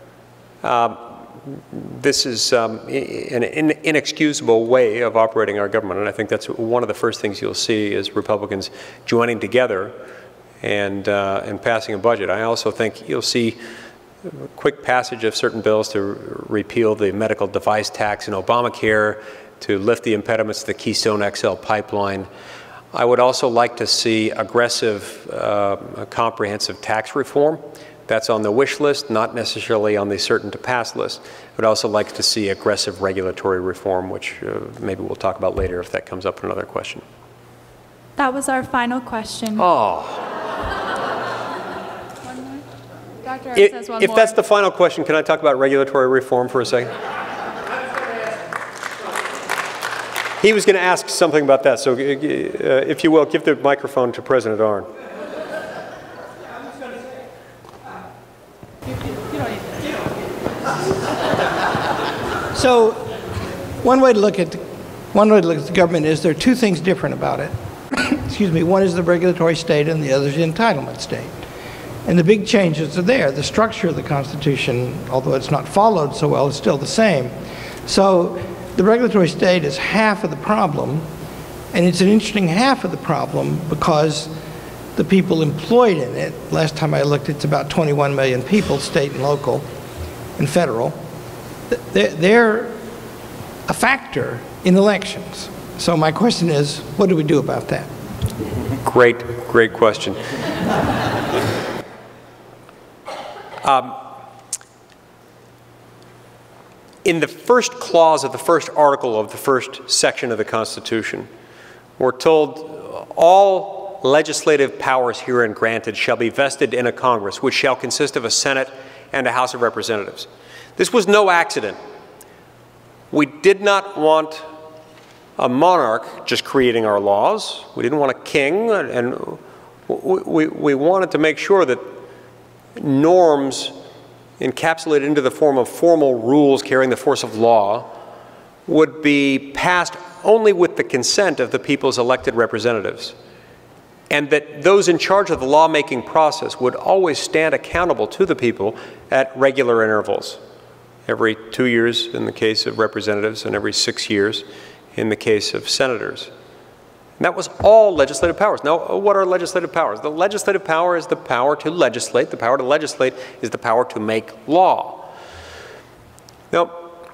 Uh, this is um, an in inexcusable way of operating our government, and I think that's one of the first things you'll see is Republicans joining together and, uh, and passing a budget. I also think you'll see a quick passage of certain bills to repeal the medical device tax in Obamacare, to lift the impediments to the Keystone X L pipeline. I would also like to see aggressive, uh, comprehensive tax reform. That's on the wish list, not necessarily on the certain to pass list. I would also like to see aggressive regulatory reform, which uh, maybe we'll talk about later if that comes up in another question. That was our final question. Oh. One more? Doctor It, says one if more. that's the final question, can I talk about regulatory reform for a second? He was going to ask something about that, so uh, if you will, give the microphone to President Arnn. So, one way to look at one way to look at the government is there are two things different about it. Excuse me. One is the regulatory state, and the other is the entitlement state. And the big changes are there. The structure of the Constitution, although it's not followed so well, is still the same. So, the regulatory state is half of the problem, and it's an interesting half of the problem because the people employed in it, last time I looked, it's about twenty-one million people, state and local and federal. They're, they're a factor in elections. So my question is, what do we do about that? Great, great question. um, In the first clause of the first article of the first section of the Constitution, we're told all legislative powers herein granted shall be vested in a Congress, which shall consist of a Senate and a House of Representatives. This was no accident. We did not want a monarch just creating our laws. We didn't want a king, and we, we, we wanted to make sure that norms encapsulated into the form of formal rules carrying the force of law would be passed only with the consent of the people's elected representatives, and that those in charge of the lawmaking process would always stand accountable to the people at regular intervals, every two years in the case of representatives and every six years in the case of senators. And that was all legislative powers. Now, what are legislative powers? The legislative power is the power to legislate. The power to legislate is the power to make law. Now,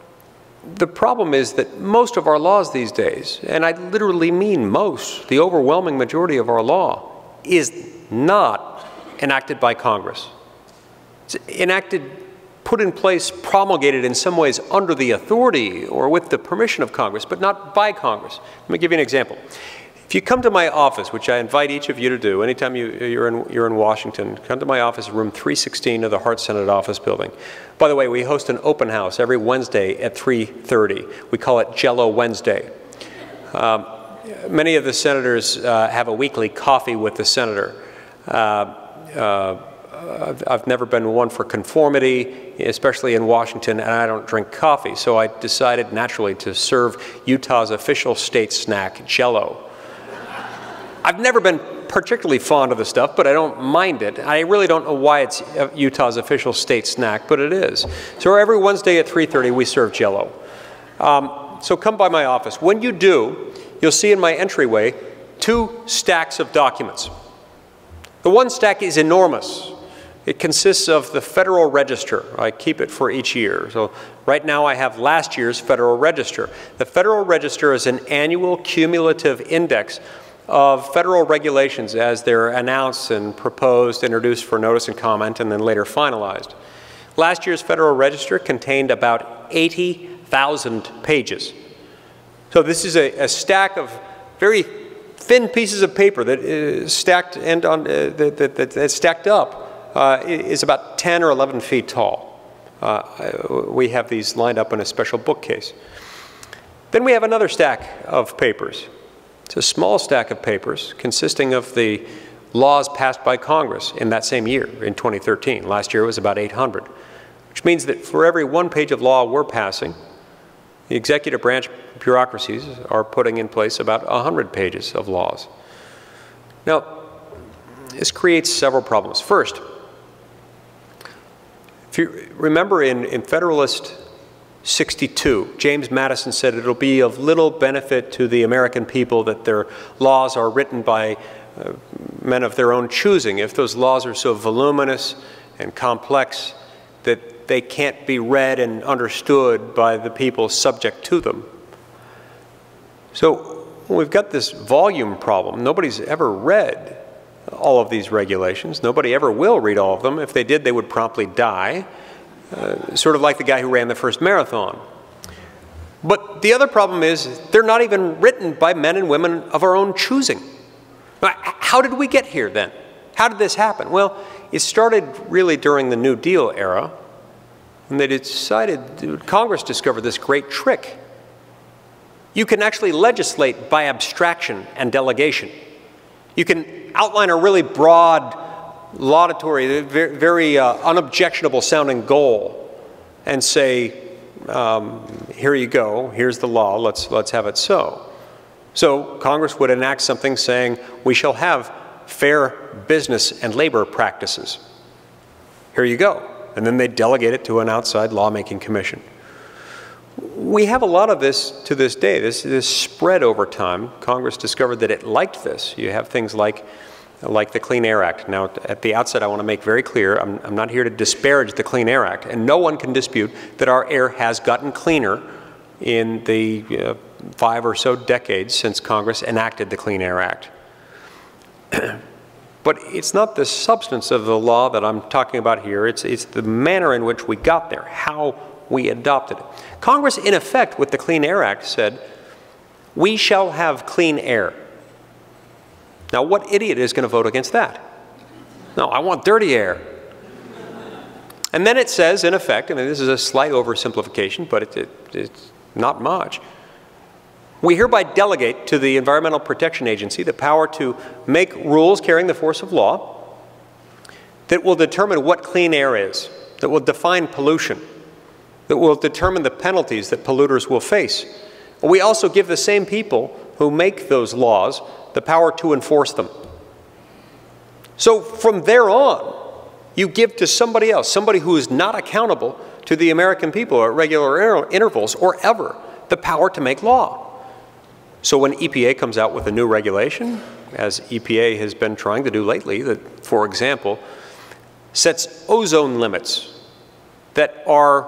the problem is that most of our laws these days, and I literally mean most, the overwhelming majority of our law, is not enacted by Congress. It's enacted, put in place, promulgated in some ways under the authority or with the permission of Congress, but not by Congress. Let me give you an example. If you come to my office, which I invite each of you to do, anytime you, you're, in, you're in Washington, come to my office, room three sixteen of the Hart Senate Office Building. By the way, we host an open house every Wednesday at three thirty. We call it Jell-O Wednesday. Um, many of the senators uh, have a weekly coffee with the senator. Uh, uh, I've, I've never been one for conformity, especially in Washington, and I don't drink coffee, so I decided naturally to serve Utah's official state snack, Jell-O. I've never been particularly fond of the stuff, but I don't mind it. I really don't know why it's Utah's official state snack, but it is. So every Wednesday at three thirty, we serve Jell-O. Um, so come by my office. When you do, you'll see in my entryway two stacks of documents. The one stack is enormous. It consists of the Federal Register. I keep it for each year. So right now I have last year's Federal Register. The Federal Register is an annual cumulative index of federal regulations as they're announced and proposed, introduced for notice and comment, and then later finalized. Last year's Federal Register contained about eighty thousand pages. So this is a, a stack of very thin pieces of paper that is stacked and on, uh, that, that, that, that's stacked up uh, is about ten or eleven feet tall. Uh, we have these lined up in a special bookcase. Then we have another stack of papers. It's a small stack of papers consisting of the laws passed by Congress in that same year, in twenty thirteen. Last year it was about eight hundred, which means that for every one page of law we're passing, the executive branch bureaucracies are putting in place about one hundred pages of laws. Now, this creates several problems. First, if you remember in, in Federalist sixty-two, James Madison said it'll be of little benefit to the American people that their laws are written by uh, men of their own choosing if those laws are so voluminous and complex that they can't be read and understood by the people subject to them. So we've got this volume problem. Nobody's ever read all of these regulations. Nobody ever will read all of them. If they did, they would promptly die. Uh, sort of like the guy who ran the first marathon. But the other problem is they're not even written by men and women of our own choosing. How did we get here then? How did this happen? Well, it started really during the New Deal era, when they decided, Congress discovered this great trick. You can actually legislate by abstraction and delegation. You can outline a really broad, laudatory, very, very uh, unobjectionable sounding goal and say, um, here you go, here's the law, let's, let's have it so. So Congress would enact something saying, we shall have fair business and labor practices. Here you go. And then they delegate it to an outside lawmaking commission. We have a lot of this to this day. This, this spread over time. Congress discovered that it liked this. You have things like, like the Clean Air Act. Now, at the outset, I want to make very clear, I'm, I'm not here to disparage the Clean Air Act, and no one can dispute that our air has gotten cleaner in the uh, five or so decades since Congress enacted the Clean Air Act. But it's not the substance of the law that I'm talking about here. It's, it's the manner in which we got there, how we adopted it. Congress, in effect, with the Clean Air Act, said, we shall have clean air. Now, what idiot is going to vote against that? No, I want dirty air. And then it says, in effect, I mean, this is a slight oversimplification, but it, it, it's not much. We hereby delegate to the Environmental Protection Agency the power to make rules carrying the force of law that will determine what clean air is, that will define pollution, that will determine the penalties that polluters will face We also give the same people who make those laws the power to enforce them. So from there on, you give to somebody else, somebody who is not accountable to the American people at regular inter intervals or ever, the power to make law. So when E P A comes out with a new regulation, as E P A has been trying to do lately, that, for example, sets ozone limits that are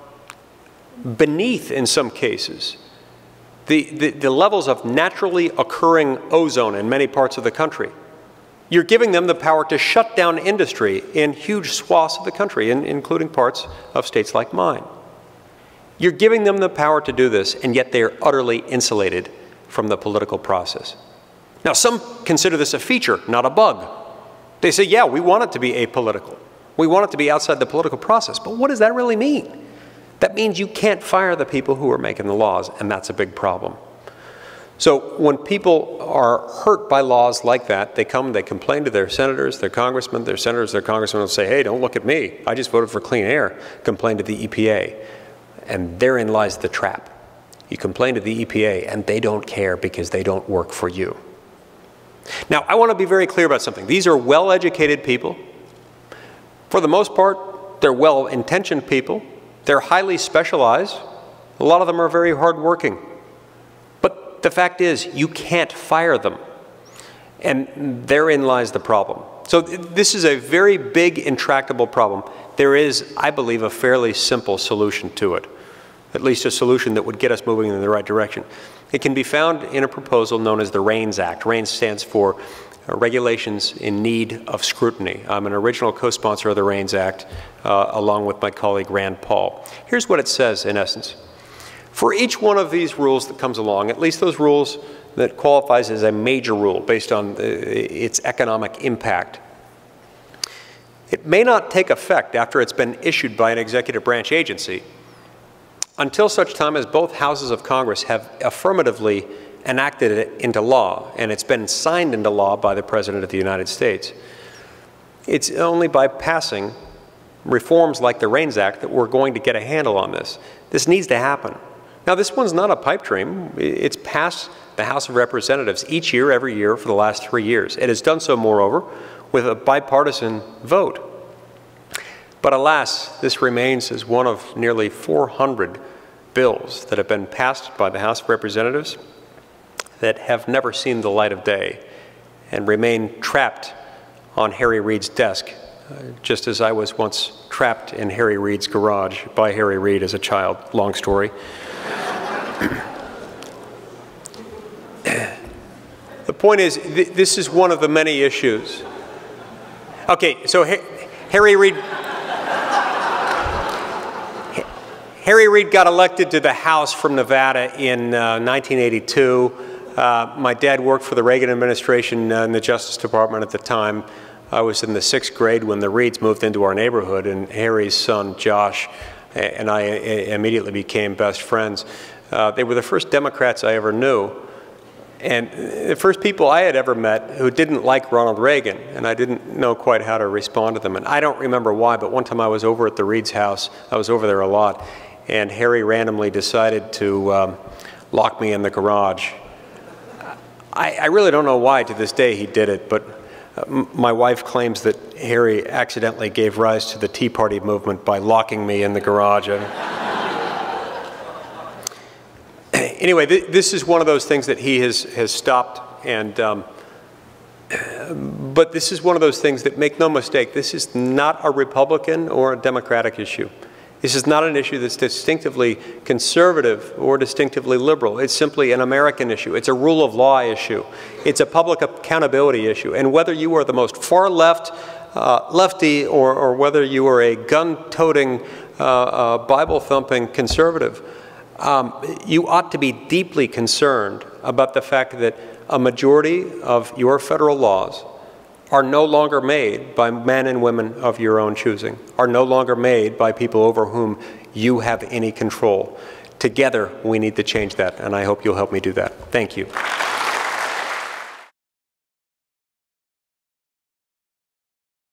beneath, in some cases, the, the, the levels of naturally occurring ozone in many parts of the country. You're giving them the power to shut down industry in huge swaths of the country, in, including parts of states like mine. You're giving them the power to do this, and yet they are utterly insulated from the political process. Now, some consider this a feature, not a bug. They say, yeah, we want it to be apolitical. We want it to be outside the political process. But what does that really mean? That means you can't fire the people who are making the laws, and that's a big problem. So when people are hurt by laws like that, they come, they complain to their senators, their congressmen, their senators, their congressmen will say, hey, don't look at me. I just voted for clean air. Complain to the E P A. And therein lies the trap. You complain to the E P A, and they don't care because they don't work for you. Now, I want to be very clear about something. These are well-educated people. For the most part, they're well-intentioned people. They're highly specialized. A lot of them are very hardworking. But the fact is, you can't fire them. And therein lies the problem. So this is a very big, intractable problem. There is, I believe, a fairly simple solution to it, at least a solution that would get us moving in the right direction. It can be found in a proposal known as the RAINS Act. RAINS stands for uh, Regulations in Need of Scrutiny. I'm an original co-sponsor of the RAINS Act, uh, along with my colleague Rand Paul. Here's what it says, in essence. For each one of these rules that comes along, at least those rules that qualifies as a major rule based on the, its economic impact, it may not take effect after it's been issued by an executive branch agency until such time as both houses of Congress have affirmatively enacted it into law and it's been signed into law by the President of the United States. It's only by passing reforms like the RAINS Act that we're going to get a handle on this. This needs to happen. Now, this one's not a pipe dream. It's passed the House of Representatives each year, every year for the last three years. It has done so, moreover, with a bipartisan vote. But alas, this remains as one of nearly four hundred bills that have been passed by the House of Representatives that have never seen the light of day and remain trapped on Harry Reid's desk, uh, just as I was once trapped in Harry Reid's garage by Harry Reid as a child. Long story. The point is, th this is one of the many issues. Okay, so ha Harry Reid... Harry Reid got elected to the House from Nevada in uh, nineteen eighty-two. Uh, my dad worked for the Reagan administration uh, in the Justice Department at the time. I was in the sixth grade when the Reids moved into our neighborhood, and Harry's son, Josh, and I immediately became best friends. Uh, they were the first Democrats I ever knew, and the first people I had ever met who didn't like Ronald Reagan, and I didn't know quite how to respond to them. And I don't remember why, but one time I was over at the Reids' house. I was over there a lot. And Harry randomly decided to um, lock me in the garage. I, I really don't know why to this day he did it, but uh, m my wife claims that Harry accidentally gave rise to the Tea Party movement by locking me in the garage. Anyway, th this is one of those things that he has, has stopped, and um, but this is one of those things that, make no mistake, this is not a Republican or a Democratic issue. This is not an issue that's distinctively conservative or distinctively liberal. It's simply an American issue. It's a rule of law issue. It's a public accountability issue. And whether you are the most far left, uh, lefty, or, or whether you are a gun-toting, uh, uh, Bible-thumping conservative, um, you ought to be deeply concerned about the fact that a majority of your federal laws are no longer made by men and women of your own choosing, are no longer made by people over whom you have any control. Together, we need to change that, and I hope you'll help me do that. Thank you.